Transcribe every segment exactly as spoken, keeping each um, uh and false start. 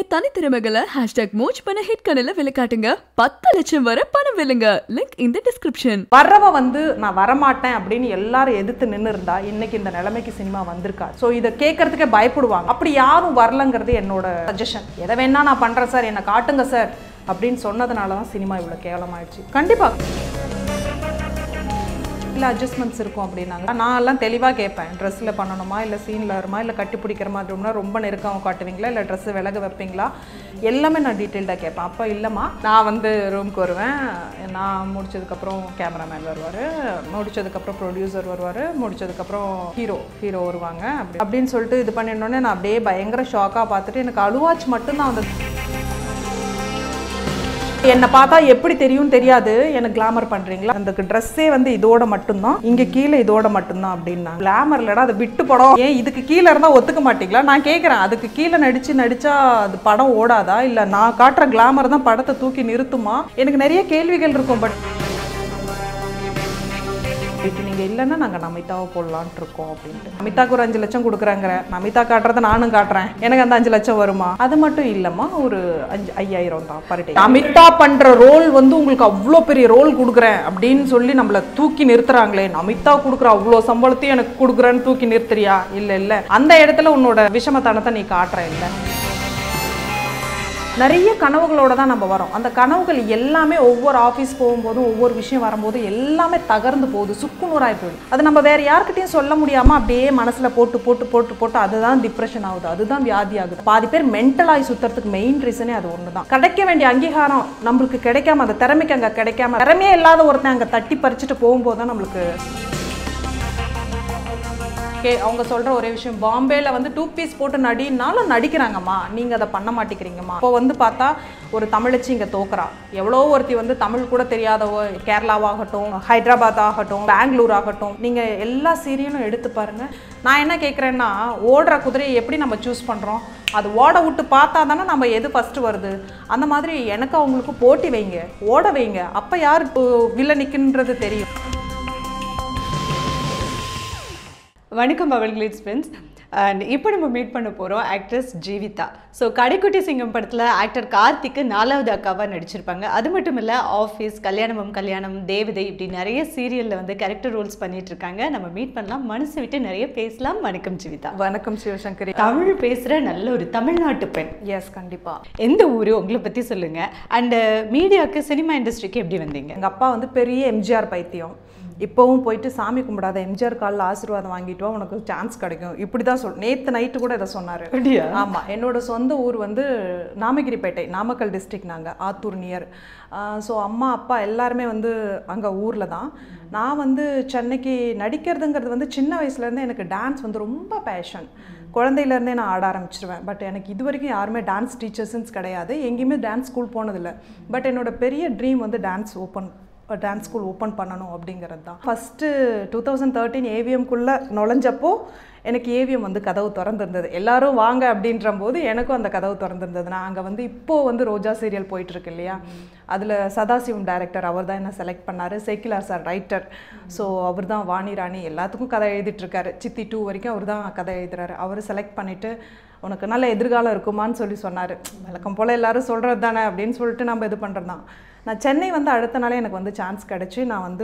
தனித்திறமைகளை hashtag மோச் பண்ண hit கனல விளக்காட்டுங்க. பத்து லட்சம் வரை பணம் வெல்லுங்க. லிங்க் இந்த டிஸ்கிரிப்ஷன். வரவ வந்து நான் வரமாட்டேன் அப்படின்னு எல்லாரும் எதிர்த்து நின்று இருந்தா இன்னைக்கு இந்த நிலைமைக்கு சினிமா வந்திருக்கா. ஸோ இதை கேட்கறதுக்கே பயப்படுவாங்க. அப்படி யாரும் வரலங்கிறது என்னோட சஜஷன். எதை வேணா நான் பண்றேன் சார், என்னை காட்டுங்க சார் அப்படின்னு சொன்னதுனால தான் சினிமா இவ்வளோ கேவலமாயிடுச்சு. கண்டிப்பா இல்லை அட்ஜஸ்ட்மெண்ட்ஸ் இருக்கும் அப்படின்னாங்க. நான் எல்லாம் தெளிவாக கேட்பேன், ட்ரெஸ்ஸில் பண்ணணுமா இல்லை சீனில் வருமா இல்லை கட்டி பிடிக்கிற மாதிரி இருக்கும்னா ரொம்ப நெருக்கம் காட்டுவீங்களா இல்லை ட்ரெஸ்ஸு விலக வைப்பீங்களா, எல்லாமே நான் டீட்டெயில்டாக கேட்பேன். அப்போ இல்லைம்மா நான் வந்து ரூமுக்கு வருவேன், நான் முடிச்சதுக்கப்புறம் கேமராமேன் வருவார், முடிச்சதுக்கப்புறம் ப்ரொடியூசர் வருவார், முடிச்சதுக்கப்புறம் ஹீரோ ஹீரோ வருவாங்க அப்படி அப்படின்னு சொல்லிட்டு இது பண்ணிடனோடனே நான் அப்படியே பயங்கர ஷாக்காக பார்த்துட்டு எனக்கு அழுவாச்சு மட்டும்தான் வந்து என்னை பார்த்தா எப்படி தெரியும் தெரியாது, எனக்கு கிளாமர் பண்ணுறீங்களா, அந்த ட்ரெஸ்ஸே வந்து இதோட மட்டும்தான், இங்கே கீழே இதோட மட்டும்தான் அப்படின்னா கிளாமர் இல்லடா அது விட்டு படம், ஏன் இதுக்கு கீழே இருந்தால் ஒத்துக்க மாட்டீங்களா, நான் கேட்குறேன் அதுக்கு கீழே நடித்து நடித்தா அது படம் ஓடாதா இல்லை நான் காட்டுற கிளாமர் தான் படத்தை தூக்கி நிறுத்துமா, எனக்கு நிறைய கேள்விகள் இருக்கும். பட் இப்போ நீங்கள் இல்லைன்னா நாங்கள் நமிதாவை போடலான்ட்டு இருக்கோம் அப்படின்ட்டு. நமிதாவுக்கு ஒரு அஞ்சு லட்சம் கொடுக்குறாங்கிற, நமிதா காட்டுறதை நானும் காட்டுறேன், எனக்கு அந்த அஞ்சு லட்சம் வருமா, அது மட்டும் இல்லைம்மா ஒரு அஞ்சு ஐயாயிரம் தான் பர் டே. நமிதா பண்ணுற ரோல் வந்து உங்களுக்கு அவ்வளோ பெரிய ரோல் கொடுக்குறேன் அப்படின்னு சொல்லி நம்மளை தூக்கி நிறுத்துறாங்களே, நமிதா கொடுக்குற அவ்வளோ சம்பளத்தையும் எனக்கு கொடுக்குறேன்னு தூக்கி நிறுத்துறியா, இல்லை இல்லை அந்த இடத்துல உன்னோட விஷமத்தனத்தை நீ காட்டுற இல்லை. நிறைய கனவுகளோடு தான் நம்ம வரோம். அந்த கனவுகள் எல்லாமே ஒவ்வொரு ஆஃபீஸ் போகும்போதும் ஒவ்வொரு விஷயம் வரும்போது எல்லாமே தகர்ந்து போகுது, சுக்குநூறாகி போயிடும். அது நம்ம வேறு யார்கிட்டையும் சொல்ல முடியாமல் அப்படியே மனசில் போட்டு போட்டு போட்டு போட்டு அதுதான் டிப்ரெஷன் ஆகுது, அதுதான் வியாதி ஆகுது. பாதி பேர் மென்டலாகி சுற்றுறதுக்கு மெயின் ரீசனே அது ஒன்று தான். கிடைக்க வேண்டிய அங்கீகாரம் நம்மளுக்கு கிடைக்காம, அந்த திறமைக்கு அங்கே கிடைக்காம, திறமையே இல்லாத ஒருத்தன் அங்கே தட்டி பறிச்சுட்டு போகும்போது தான் நம்மளுக்கு கே அவங்க சொல்கிற ஒரே விஷயம், பாம்பேயில் வந்து டூ பீஸ் போட்டு நடினாலும் நடிக்கிறாங்கம்மா, நீங்கள் அதை பண்ண மாட்டேங்கிறீங்கம்மா. இப்போ வந்து பார்த்தா ஒரு தமிழச்சி இங்கே தோக்குறா, எவ்வளோ ஒருத்தி வந்து தமிழ் கூட தெரியாதவோ, கேரளாவாகட்டும் ஹைதராபாத் ஆகட்டும் பெங்களூர் ஆகட்டும், நீங்கள் எல்லா சீரியலும் எடுத்து பாருங்கள். நான் என்ன கேட்குறேன்னா, ஓடுற குதிரையை எப்படி நம்ம சூஸ் பண்ணுறோம், அது ஓட விட்டு பார்த்தா தானே நம்ம எது ஃபஸ்ட்டு வருது. அந்த மாதிரி எனக்கு அவங்களுக்கு போட்டி வைங்க, ஓட வைங்க, அப்போ யார் வில்லனிக்குன்றது தெரியும். வணக்கம் AvalGlitz ஃப்ரெண்ட்ஸ். அண்ட் இப்போ நம்ம மீட் பண்ண போகிறோம் ஆக்ட்ரஸ் ஜீவிதா. ஸோ கடைக்குட்டி சிங்கம் படத்தில் ஆக்டர் கார்த்திக்கு நாலாவது அக்காவாக நடிச்சிருப்பாங்க. அது மட்டும் இல்லை ஆஃபீஸ், கல்யாணமும் கல்யாணம், தேவதை, இப்படி நிறைய சீரியலில் வந்து கேரக்டர் ரோல்ஸ் பண்ணிட்டு இருக்காங்க. நம்ம மீட் பண்ணலாம், மனசு விட்டு நிறைய பேசலாம். வணக்கம் ஜீவிதா. வணக்கம் சிவசங்கரி. தமிழ் பேசுகிற நல்ல ஒரு தமிழ்நாட்டு பெண். எஸ் கண்டிப்பாக. எந்த ஊர் உங்களை பற்றி சொல்லுங்கள். அண்டு மீடியாவுக்கு, சினிமா இண்டஸ்ட்ரிக்கு எப்படி வந்தீங்க? எங்கள் அப்பா வந்து பெரிய எம்ஜிஆர் பைத்தியம். இப்போவும் போயிட்டு சாமி கும்பிடாத, எம்ஜிஆர் காலில் ஆசீர்வாதம் வாங்கிட்டு வா, உனக்கு சான்ஸ் கிடைக்கும், இப்படி தான் சொல். நேற்று நைட்டு கூட இதை சொன்னார். அப்படியா? ஆமாம். என்னோட சொந்த ஊர் வந்து நாமகிரிப்பேட்டை, நாமக்கல் டிஸ்ட்ரிக்ட், நாங்கள் ஆத்தூர் நியர். ஸோ அம்மா அப்பா எல்லாருமே வந்து அங்கே ஊரில் தான். நான் வந்து சென்னைக்கு நடிக்கிறதுங்கிறது வந்து சின்ன வயசுலேருந்தே எனக்கு டான்ஸ் வந்து ரொம்ப பேஷன். குழந்தையிலேருந்தே நான் ஆட ஆரம்பிச்சிருவேன். பட் எனக்கு இது வரைக்கும் யாருமே டான்ஸ் டீச்சர்ஸ்ன்னு கிடையாது, எங்கேயுமே டான்ஸ் ஸ்கூல் போனதில்லை. பட் என்னோட பெரிய ட்ரீம் வந்து dance open dance school open பண்ணணும் அப்படிங்கிறது தான். ஃபஸ்ட்டு டூ தௌசண்ட் தேர்ட்டீன் ஏவிஎம்குள்ளே நுழைஞ்சப்போ எனக்கு ஏவிஎம் வந்து கதவு திறந்துருந்தது. எல்லோரும் வாங்க அப்படின்ற போது எனக்கும் அந்த கதவு திறந்துருந்தது. நான் அங்கே வந்து இப்போது வந்து ரோஜா சீரியல் போயிட்டுருக்கு இல்லையா, அதில் சதாசிவம் டைரக்டர் அவர் தான் என்ன செலக்ட் பண்ணார், சேக்கிலார் சார் ரைட்டர். ஸோ அவர் தான் வாணி ராணி எல்லாத்துக்கும் கதை எழுதிட்டுருக்காரு, சித்தி டூ வரைக்கும் அவர் தான் கதை எழுதுறாரு. அவர் செலக்ட் பண்ணிவிட்டு உனக்கு நல்ல எதிர்காலம் இருக்குமான்னு சொல்லி சொன்னார். வழக்கம் போல் எல்லோரும் சொல்கிறது தானே அப்படின்னு சொல்லிட்டு நம்ம இது பண்ணுறது தான். நான் சென்னை வந்து அடுத்த நாளே எனக்கு வந்து சான்ஸ் கிடச்சி நான் வந்து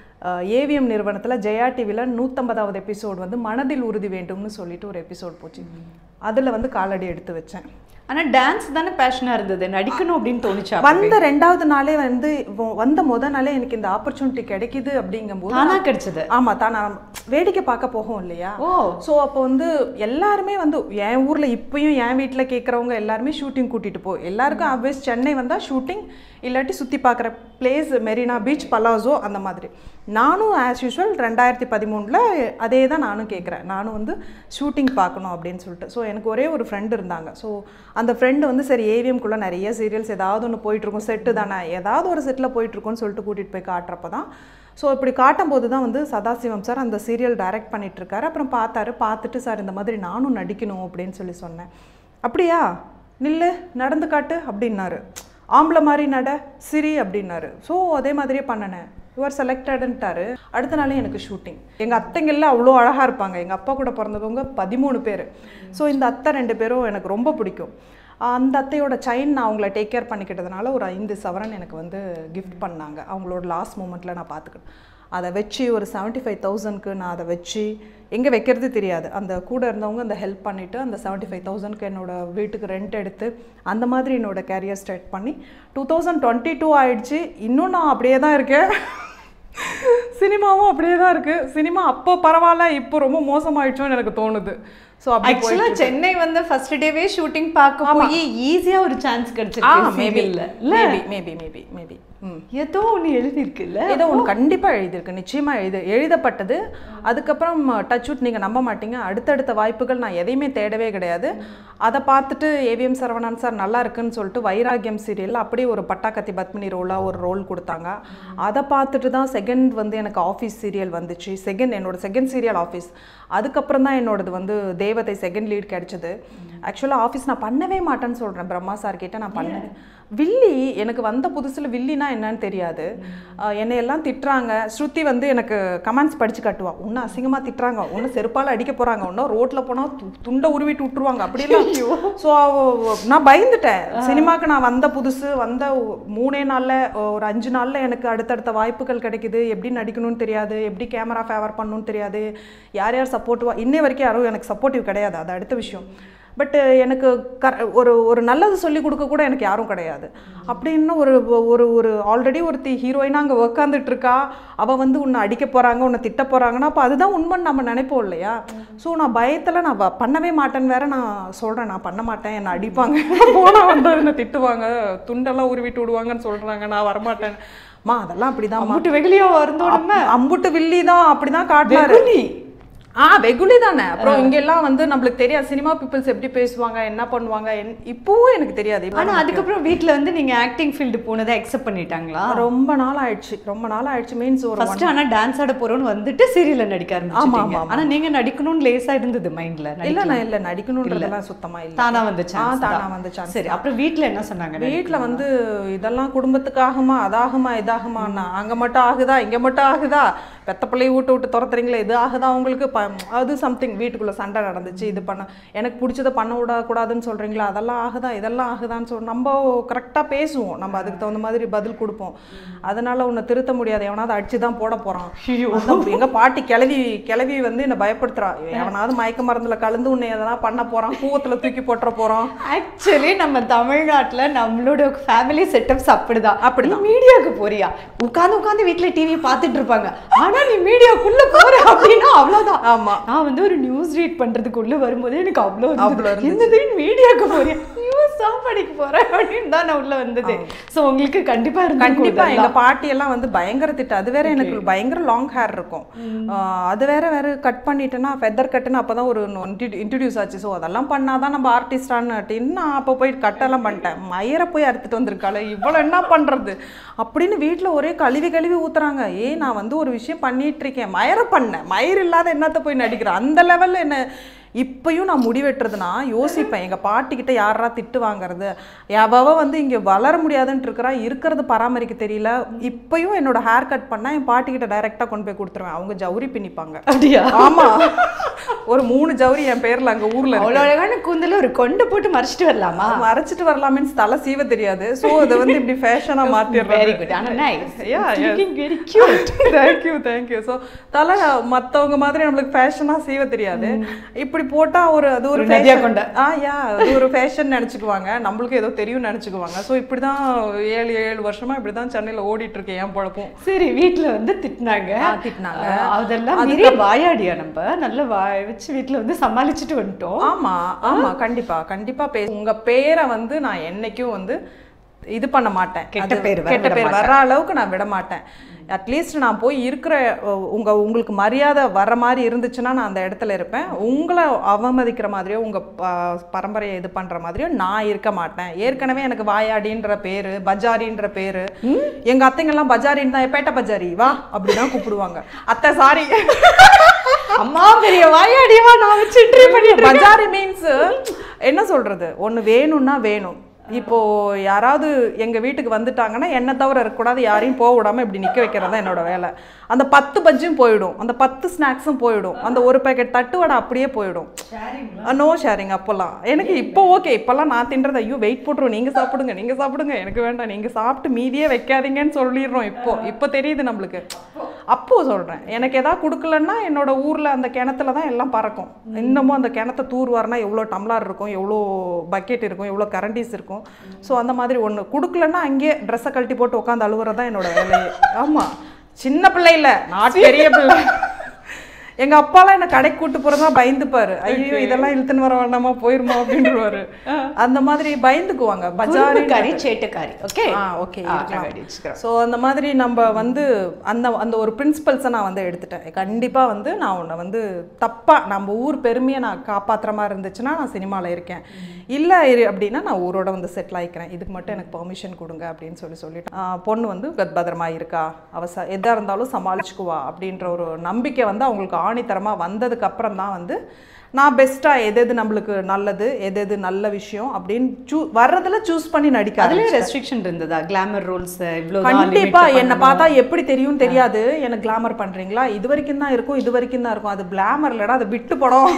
ஏவிஎம் நிறுவனத்தில் ஜெயா டிவியில் நூற்றம்பதாவது எபிசோடு வந்து மனதில் உறுதி வேண்டும்னு சொல்லிட்டு ஒரு எபிசோட் போச்சு. அதில் வந்து காலடி எடுத்து வச்சேன். ஆனால் டான்ஸ் தானே பேஷனாக இருந்தது, நடிக்கணும் அப்படின்னு தோணுச்சா? வந்த ரெண்டாவது நாளே வந்து வந்த முத நாளே எனக்கு இந்த ஆப்பர்ச்சுனிட்டி கிடைக்குது அப்படிங்கும்போது தானா கிடைச்சது. ஆமாம், தானா வேடிக்கை பார்க்க போகும் இல்லையா. ஓ ஸோ அப்போ வந்து எல்லாருமே வந்து என் ஊரில் இப்போயும் என் வீட்டில் கேட்குறவங்க எல்லாருமே ஷூட்டிங் கூட்டிகிட்டு போ, எல்லாருக்கும் ஆப்வியஸ் சென்னை வந்தால் ஷூட்டிங், இல்லாட்டி சுற்றி பார்க்குற பிளேஸ் மெரினா பீச், பலாசோ, அந்த மாதிரி. நானும் ஆஸ் யூஷுவல் ரெண்டாயிரத்தி பதிமூணில் அதே தான் நானும் கேட்குறேன், நானும் வந்து ஷூட்டிங் பார்க்கணும் அப்படின்னு சொல்லிட்டு. ஸோ எனக்கு ஒரே ஒரு ஃப்ரெண்டு இருந்தாங்க. ஸோ அந்த ஃப்ரெண்டு வந்து சரி ஏவிஎம்குள்ளே நிறைய சீரியல்ஸ் ஏதாவது ஒன்று போயிட்டுருக்கும், செட்டு தானே ஏதாவது ஒரு செட்டில் போயிட்டுருக்கோன்னு சொல்லிட்டு கூட்டிகிட்டு போய் காட்டுறப்ப தான். ஸோ இப்படி காட்டும்போது தான் வந்து சதாசிவம் சார் அந்த சீரியல் டைரக்ட் பண்ணிகிட்ருக்காரு. அப்புறம் பார்த்தாரு, பார்த்துட்டு சார் இந்த மாதிரி நானும் நடிக்கணும் அப்படின்னு சொல்லி சொன்னேன். அப்படியா, நில்லு நடந்து காட்டு அப்படின்னாரு. ஆம்பளை மாதிரி நட, சிரி அப்படின்னாரு. ஸோ அதே மாதிரியே பண்ணினேன். யுவர் செலக்டடுன்ட்டாரு. அடுத்த நாளே எனக்கு ஷூட்டிங். எங்கள் அத்தைங்கெல்லாம் அவ்வளோ அழகாக இருப்பாங்க. எங்கள் அப்பா கூட பிறந்தவங்க பதிமூணு பேர். ஸோ இந்த அத்தை ரெண்டு பேரும் எனக்கு ரொம்ப பிடிக்கும். அந்த அத்தையோட செயின் நான் அவங்கள டேக் கேர் பண்ணிக்கிட்டதுனால ஒரு ஐந்து சவரன் எனக்கு வந்து கிஃப்ட் பண்ணாங்க. அவங்களோட லாஸ்ட் மூமெண்ட்டில் நான் பார்த்துக்கிட்டேன். அதை வச்சு ஒரு செவன்ட்டி ஃபைவ் தௌசண்ட்க்கு நான் அதை வச்சு எங்கே வைக்கிறது தெரியாது. அந்த கூட இருந்தவங்க அந்த ஹெல்ப் பண்ணிவிட்டு அந்த செவன்ட்டி ஃபைவ் தௌசண்ட்க்கு என்னோடய வீட்டுக்கு ரெண்ட் எடுத்து அந்த மாதிரி என்னோடய கேரியர் ஸ்டார்ட் பண்ணி டூ தௌசண்ட் டுவெண்ட்டி டூ ஆயிடுச்சு. இன்னும் நான் அப்படியே தான் இருக்கேன். சினிமாவும் அப்படியே தான் இருக்குது. சினிமா அப்போ பரவாயில்ல, இப்போ ரொம்ப மோசமாயிடுச்சோன்னு எனக்கு தோணுது. ஸோ ஆக்சுவலா சென்னை வந்து ஃபர்ஸ்ட் டேவே ஷூட்டிங் பார்க்க போய் ஈஸியா ஒரு சான்ஸ் கிடைச்சிருக்கு. மேபி இல்லை மேபி மேபி மேபி மேபி ஏதோ ஒன்று எழுதியிருக்குல்ல, ஏதோ ஒன்று கண்டிப்பாக எழுதியிருக்கு, நிச்சயமாக எழுது எழுதப்பட்டது. அதுக்கப்புறம் டச் வுட் நீங்கள் நம்ப மாட்டீங்க, அடுத்தடுத்த வாய்ப்புகள் நான் எதையுமே தேடவே கிடையாது. அதை பார்த்துட்டு ஏவிஎம் சரவணன் சார் நல்லா இருக்குன்னு சொல்லிட்டு வைராகியம் சீரியலில் அப்படியே ஒரு பட்டாக்கத்தி பத்மினி ரோலாக ஒரு ரோல் கொடுத்தாங்க. அதை பார்த்துட்டு தான் செகண்ட் வந்து எனக்கு ஆஃபீஸ் சீரியல் வந்துச்சு. செகண்ட் என்னோட செகண்ட் சீரியல் ஆஃபீஸ். அதுக்கப்புறம் தான் என்னோடது வந்து தேவதை செகண்ட் லீட் கிடைச்சது. ஆக்சுவலாக ஆஃபீஸ் நான் பண்ணவே மாட்டேன்னு சொல்கிறேன். பிரம்மா சார் கிட்ட நான் பண்ணேன். வில்லி எனக்கு வந்த புதுசில் வில்லினா என்னன்னு தெரியாது. என்னையெல்லாம் திட்டுறாங்க. ஸ்ருதி வந்து எனக்கு கமெண்ட்ஸ் படித்து காட்டுவா. ஒன்றும் அசிங்கமாக திட்டுறாங்க, ஒன்றும் செருப்பால் அடிக்க போகிறாங்க, ஒன்றும் ரோட்டில் போனால் துண்டை உருவிட்டு விட்டுருவாங்க அப்படிலாம். ஸோ நான் பயந்துட்டேன். சினிமாவுக்கு நான் வந்த புதுசு, வந்த மூணே நாளில் ஒரு அஞ்சு நாளில் எனக்கு அடுத்தடுத்த வாய்ப்புகள் கிடைக்குது. எப்படி நடிக்கணும்னு தெரியாது, எப்படி கேமரா ஃபேவர் பண்ணணும்னு தெரியாது, யார் யார் சப்போர்ட்டிவாக இன்னை வரைக்கும் யாரும் எனக்கு சப்போர்ட்டிவ் கிடையாது. அது அடுத்த விஷயம். பட் எனக்கு க ஒரு ஒரு நல்லது சொல்லி கொடுக்க கூட எனக்கு யாரும் கிடையாது. அப்படின்னு ஒரு ஒரு ஒரு ஆல்ரெடி ஒருத்தி ஹீரோயினாக அங்கே உக்காந்துட்டு இருக்கா, அவள் வந்து உன்னை அடிக்க போகிறாங்க, உன்னை திட்ட போகிறாங்கன்னா அப்போ அதுதான் உண்மைன்னு நம்ம நினைப்போம் இல்லையா? ஸோ நான் பயத்தில் நான் பண்ணவே மாட்டேன்னு வேற நான் சொல்கிறேன். நான் பண்ண மாட்டேன், என்னை அடிப்பாங்க, போனால் வந்து என்னை திட்டுவாங்க, துண்டெல்லாம் உருவிட்டு விடுவாங்கன்னு சொல்கிறாங்க, நான் வரமாட்டேன். மா அதெல்லாம் அப்படிதான் அம்புட்டு வெகுலியா வருந்தோம், அம்புட்டு வில்லி தான் அப்படிதான் காட்டுறாரு. ஆ வெகுலி தானே. அப்புறம் இங்கெல்லாம் வந்து நம்மளுக்கு தெரியாது சினிமா பீப்புள்ஸ் எப்படி பேசுவாங்க, என்ன பண்ணுவாங்க, இப்பவும் எனக்கு தெரியாது. ஆனால் அதுக்கப்புறம் வீட்டில் வந்து நீங்கள் ஆக்டிங் ஃபீல்டு போனதை அக்செப்ட் பண்ணிட்டாங்களா? ரொம்ப நாள் ஆயிடுச்சு, ரொம்ப நாள் ஆயிடுச்சு. மீன்ஸ் ஒரு ஃபர்ஸ்ட் ஆனால் டான்ஸ் ஆட போகிறோன்னு வந்துட்டு சீரியலில் நடிக்க ஆரம்பிச்சிட்டீங்க. ஆனால் நீங்கள் நடிக்கணும்னு லேசாக இருந்தது மைண்டில்? இல்லை நான் இல்லை நடிக்கணுன்றதெல்லாம் சுத்தமாக இல்லை, தானாக வந்துச்சு. தானாக வந்துச்சா? சரி, அப்புறம் வீட்டில் என்ன சொன்னாங்க? வீட்டில் வந்து இதெல்லாம் குடும்பத்துக்காகுமா, அதாகுமா, இதாகுமான்னா, அங்கே மட்டும் ஆகுதா, இங்கே மட்டும் ஆகுதா, பெத்த பிள்ளையை விட்டு விட்டு துரத்துறீங்களே, இது ஆகுதா உங்களுக்கு, அது சம்திங் வீட்டுக்குள்ளே சண்டை நடந்துச்சு, இது பண்ண எனக்கு பிடிச்சதை பண்ண விடக்கூடாதுன்னு சொல்கிறீங்களா, அதெல்லாம் ஆகுதா, இதெல்லாம் ஆகுதான்னு சொல்லி நம்ம கரெக்டாக பேசுவோம், நம்ம அதுக்கு தகுந்த மாதிரி பதில் கொடுப்போம். அதனால் உன்னை திருத்த முடியாது, எவனாவது அடிச்சு தான் போட போகிறான். எங்கள் பாட்டி கிளவி கிளவி வந்து என்னை பயப்படுத்துறா, எவனாவது மயக்க மருந்தில் கலந்து உன்னை எதனா பண்ண போகிறான், கூவத்தில் தூக்கி போட்டுற போகிறான். ஆக்சுவலி நம்ம தமிழ்நாட்டில் நம்மளோட ஃபேமிலி செட்டப்ஸ் அப்படிதான். அப்படி மீடியாவுக்கு போறியா, உட்காந்து உட்காந்து வீட்டில் டிவி பார்த்துட்டு இருப்பாங்க. ஆனால் நீ மீடியாக்குள்ளே போகிற அப்படின்னா அவ்வளோதான். ஆமாம், நான் வந்து ஒரு நியூஸ் ரீட் பண்றதுக்குள்ள வரும்போது எனக்கு அவ்வளோ அவ்வளோ என்னது மீடியாவுக்கு போறேன், நியூஸ் தான் படிக்க போறேன் அப்படின்னு தான் நான் உள்ள வந்தது. ஸோ உங்களுக்கு கண்டிப்பா இருந்து கண்டிப்பா எங்க பாட்டி எல்லாம் வந்து பயங்கர திட்டு. அது வேற எனக்கு பயங்கர லாங் ஹேர் இருக்கும், அது வேற வேற கட் பண்ணிட்டேன்னா ஃபெதர் கட்டுன்னு அப்பதான் ஒரு இன்ட்ரடியூஸ் ஆச்சு. ஸோ அதெல்லாம் பண்ணாதான் நம்ம ஆர்டிஸ்டான்னு அப்படின்னு நான் அப்போ போய் கட்டெல்லாம் பண்ணிட்டேன். மயிரை போய் அறுத்துட்டு வந்திருக்காள், இவ்வளோ என்ன பண்றது அப்படின்னு வீட்டில் ஒரே கழுவி கழுவி ஊத்துறாங்க. ஏ நான் வந்து ஒரு விஷயம் பண்ணிட்டு இருக்கேன், மயிரை பண்ணேன், மயிர் இல்லாத என்னத்தை போய் நடிக்கிறேன், அந்த லெவலில் என்ன. இப்பயும் நான் முடிவெட்டுறதுனா யோசிப்பேன், எங்கள் பாட்டிக்கிட்ட யாரா திட்டு வாங்குறது, எவ்வளோ வந்து இங்கே வளர முடியாதுன்ட்டு இருக்கிறா, இருக்கிறது பராமரிக்க தெரியல. இப்பயும் என்னோட ஹேர் கட் பண்ணால் என் பாட்டிக்கிட்ட டைரெக்டாக கொண்டு போய் கொடுத்துருவேன், அவங்க ஜவுரி பின்னிப்பாங்க. அப்படியா? ஆமாம், ஒரு மூணு ஜவுரி என் பேரில் அங்கே ஊரில் அவ்வளோ அழகான கூந்தல ஒரு கொண்டு போட்டு மறைச்சிட்டு வரலாமா? மறைச்சிட்டு வரலாம் மீன்ஸ் தலை சீவ தெரியாது. ஸோ அதை வந்து இப்படி ஃபேஷனாக மாற்றிடுறேன். வெரி குட், ஆனால் nice, yeah very cute, thank you thank you. So தலை மற்றவங்க மாதிரி நம்மளுக்கு ஃபேஷனாக சீவ தெரியாது, இப்படி போட்டா ஒரு அது ஒரு கொண்ட ஆ யா அது ஒரு ஃபேஷன் நினச்சிக்குவாங்க, நம்மளுக்கு ஏதோ தெரியும் நினச்சிக்குவாங்க. ஸோ இப்படி தான் ஏழு ஏழு வருஷமா இப்படி தான் சென்னையில் ஓடிட்டு இருக்கேன் என் பழப்போம். சரி, வீட்டில் வந்து திட்டினாங்க திட்டினாங்க அதெல்லாம் மீறி வாயாடியா நம்ம நல்ல வாய வச்சு வீட்டில் வந்து சமாளிச்சுட்டு வந்துட்டோம். ஆமா ஆமா கண்டிப்பா கண்டிப்பா பே உங்க பேரை வந்து நான் என்னைக்கும் வந்து இது பண்ண மாட்டேன், கெட்ட பேர் கெட்ட பேர் வர்ற அளவுக்கு நான் விட மாட்டேன். அட்லீஸ்ட் நான் போய் இருக்கிற உங்க உங்களுக்கு மரியாதை வர்ற மாதிரி இருந்துச்சுன்னா நான் அந்த இடத்துல இருப்பேன். உங்களை அவமதிக்கிற மாதிரியோ உங்க பரம்பரையை இது பண்ற மாதிரியோ நான் இருக்க மாட்டேன். ஏற்கனவே எனக்கு வாயாடின்ற பேரு, பஜாரின்ற பேரு, எங்க அத்தைங்கெல்லாம் பஜாரின்னு தான், பேட்ட பஜாரி வா அப்படிதான் கூப்பிடுவாங்க. அத்தை சாரி அம்மா பெரிய வாயாடிவா நான் வச்சு ட்ரை பண்ணிட்டு. பஜாரி மீன்ஸ் என்ன சொல்றது, ஒன்று வேணும்னா வேணும், இப்போது யாராவது எங்கள் வீட்டுக்கு வந்துட்டாங்கன்னா என்ன தவிர இருக்கக்கூடாது, யாரையும் போக விடாமல் இப்படி நிற்க வைக்கிறது தான் என்னோடய வேலை. அந்த பத்து பஜ்ஜும் போயிடும், அந்த பத்து ஸ்நாக்ஸும் போயிடும், அந்த ஒரு பேக்கெட் தட்டு வடை அப்படியே போயிடும். நோ ஷேரிங் அப்போல்லாம். எனக்கு இப்போ ஓகே, இப்போல்லாம் நான் தின்றது ஐயோ வெயிட் போட்டுருவோம், நீங்கள் சாப்பிடுங்க நீங்கள் சாப்பிடுங்க எனக்கு வேண்டாம் நீங்கள் சாப்பிட்டு மீதியே வைக்காதீங்கன்னு சொல்லிடுறோம். இப்போ இப்போ தெரியுது நம்மளுக்கு. அப்போது சொல்கிறேன், எனக்கு எதாவது கொடுக்கலன்னா என்னோட ஊரில் அந்த கிணத்துல தான் எல்லாம் பறக்கும். இன்னமும் அந்த கிணத்த தூர் வரனா எவ்வளோ டம்ளார் இருக்கும், எவ்வளோ பக்கெட் இருக்கும், எவ்வளோ கரண்டிஸ் இருக்கும். ஸோ அந்த மாதிரி ஒன்று கொடுக்கலன்னா அங்கேயே ட்ரெஸ்ஸை கழட்டி போட்டு உட்காந்து அழுவுறது தான் என்னோட வேலையே. ஆமாம், சின்ன பிள்ளை இல்லை, நான் பெரிய பிள்ளை. எங்க அப்பாலாம் என்ன கடைக்கு கூட்டு போறதா பயந்துப்பாரு. ஐயோ இதெல்லாம் இழுத்துன்னு வர வேண்டாமா போயிருமா அப்படின்னுவாரு. அந்த மாதிரி பயந்துக்குவாங்க. பஜாரி கறி சேட்டுக்காரி. Okay ah okay. ஸோ அந்த மாதிரி நம்ம வந்து அந்த அந்த ஒரு பிரின்சிபல்ஸை நான் வந்து எடுத்துட்டேன். கண்டிப்பா வந்து நான் உன்னை வந்து தப்பா நம்ம ஊர் பெருமையை நான் காப்பாற்றுற மாதிரி இருந்துச்சுன்னா நான் சினிமாவில் இருக்கேன், இல்லை அப்படின்னா நான் ஊரோட வந்து செட்டில் ஆகிக்கிறேன், இதுக்கு மட்டும் எனக்கு பெர்மிஷன் கொடுங்க அப்படின்னு சொல்லி சொல்லிட்டேன். பொண்ணு வந்து பத்திரமா இருக்கா, அவ ச எதாக இருந்தாலும் சமாளிச்சுக்குவா அப்படின்ற ஒரு நம்பிக்கை வந்து அவங்களுக்கு ஆணித்தரமாக வந்ததுக்கு அப்புறம் தான் வந்து நான் பெஸ்ட்டாக எது எது நம்மளுக்கு நல்லது, எது எது நல்ல விஷயம் அப்படின்னு சூ வர்றதுல சூஸ் பண்ணி நடிக்க. அதுலேயும் ரெஸ்ட்ரிக்ஷன் இருந்ததா? கிளாமர் ரூல்ஸ் இவ்வளோ? கண்டிப்பாக. என்னை பார்த்தா எப்படி தெரியும் தெரியாது, எனக்கு கிளாமர் பண்ணுறீங்களா, இது வரைக்கும் தான் இருக்கும் இது வரைக்கும் தான் இருக்கும், அது கிளாமர் இல்லைடா அது விட்டு படம்.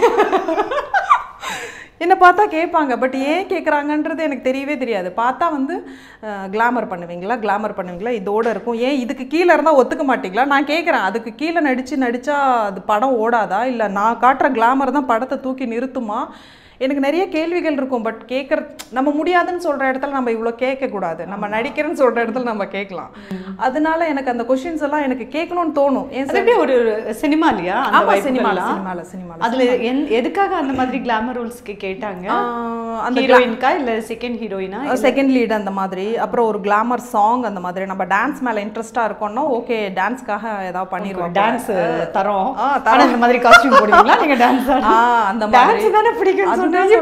என்னை பார்த்தா கேட்பாங்க, பட் ஏன் கேட்குறாங்கன்றது எனக்கு தெரியவே தெரியாது. பார்த்தா வந்து கிளாமர் பண்ணுவீங்களா கிளாமர் பண்ணுவீங்களா இதோடு இருக்கும், ஏன் இதுக்கு கீழே இருந்தால் ஒத்துக்க மாட்டீங்களா? நான் கேட்குறேன், அதுக்கு கீழே நடித்து நடித்தா அது படம் ஓடாதா, இல்லை நான் காட்டுற கிளாமர் தான் படத்தை தூக்கி நிறுத்துமா? எனக்கு நிறைய கேள்விகள் இருக்கும். பட் கேட்குற நம்ம முடியாதுன்னு சொல்கிற இடத்துல நம்ம இவ்வளோ கேட்கக்கூடாது, நம்ம நடிக்கிறேன்னு சொல்கிற இடத்துல நம்ம கேட்கலாம். அதனால எனக்கு அந்த கொஷின்ஸ் எல்லாம் எனக்கு கேட்கணும்னு தோணும். ஏன் ஒரு சினிமா இல்லையா? ஆமாம், சினிமாவில் சினிமாவில் சினிமாவில் அதில் எதுக்காக அந்த மாதிரி கிளாமர் ரூல்ஸ்க்கு கேட்டாங்க? அந்த ஹீரோயின்கா இல்லை செகண்ட் ஹீரோயினா? செகண்ட் லீட் அந்த மாதிரி. அப்புறம் ஒரு கிளாமர் சாங் அந்த மாதிரி. நம்ம டான்ஸ் மேலே இன்ட்ரெஸ்ட்டாக இருக்கோம்னா ஓகே டான்ஸ்க்காக ஏதாவது பண்ணிடுவோம், டான்ஸ் தரோம் தரோம் இந்த மாதிரி காஸ்டியூம் போடுவீங்களா நீங்கள்? டான்ஸ் அந்த மாதிரி தானே பிடிக்கும்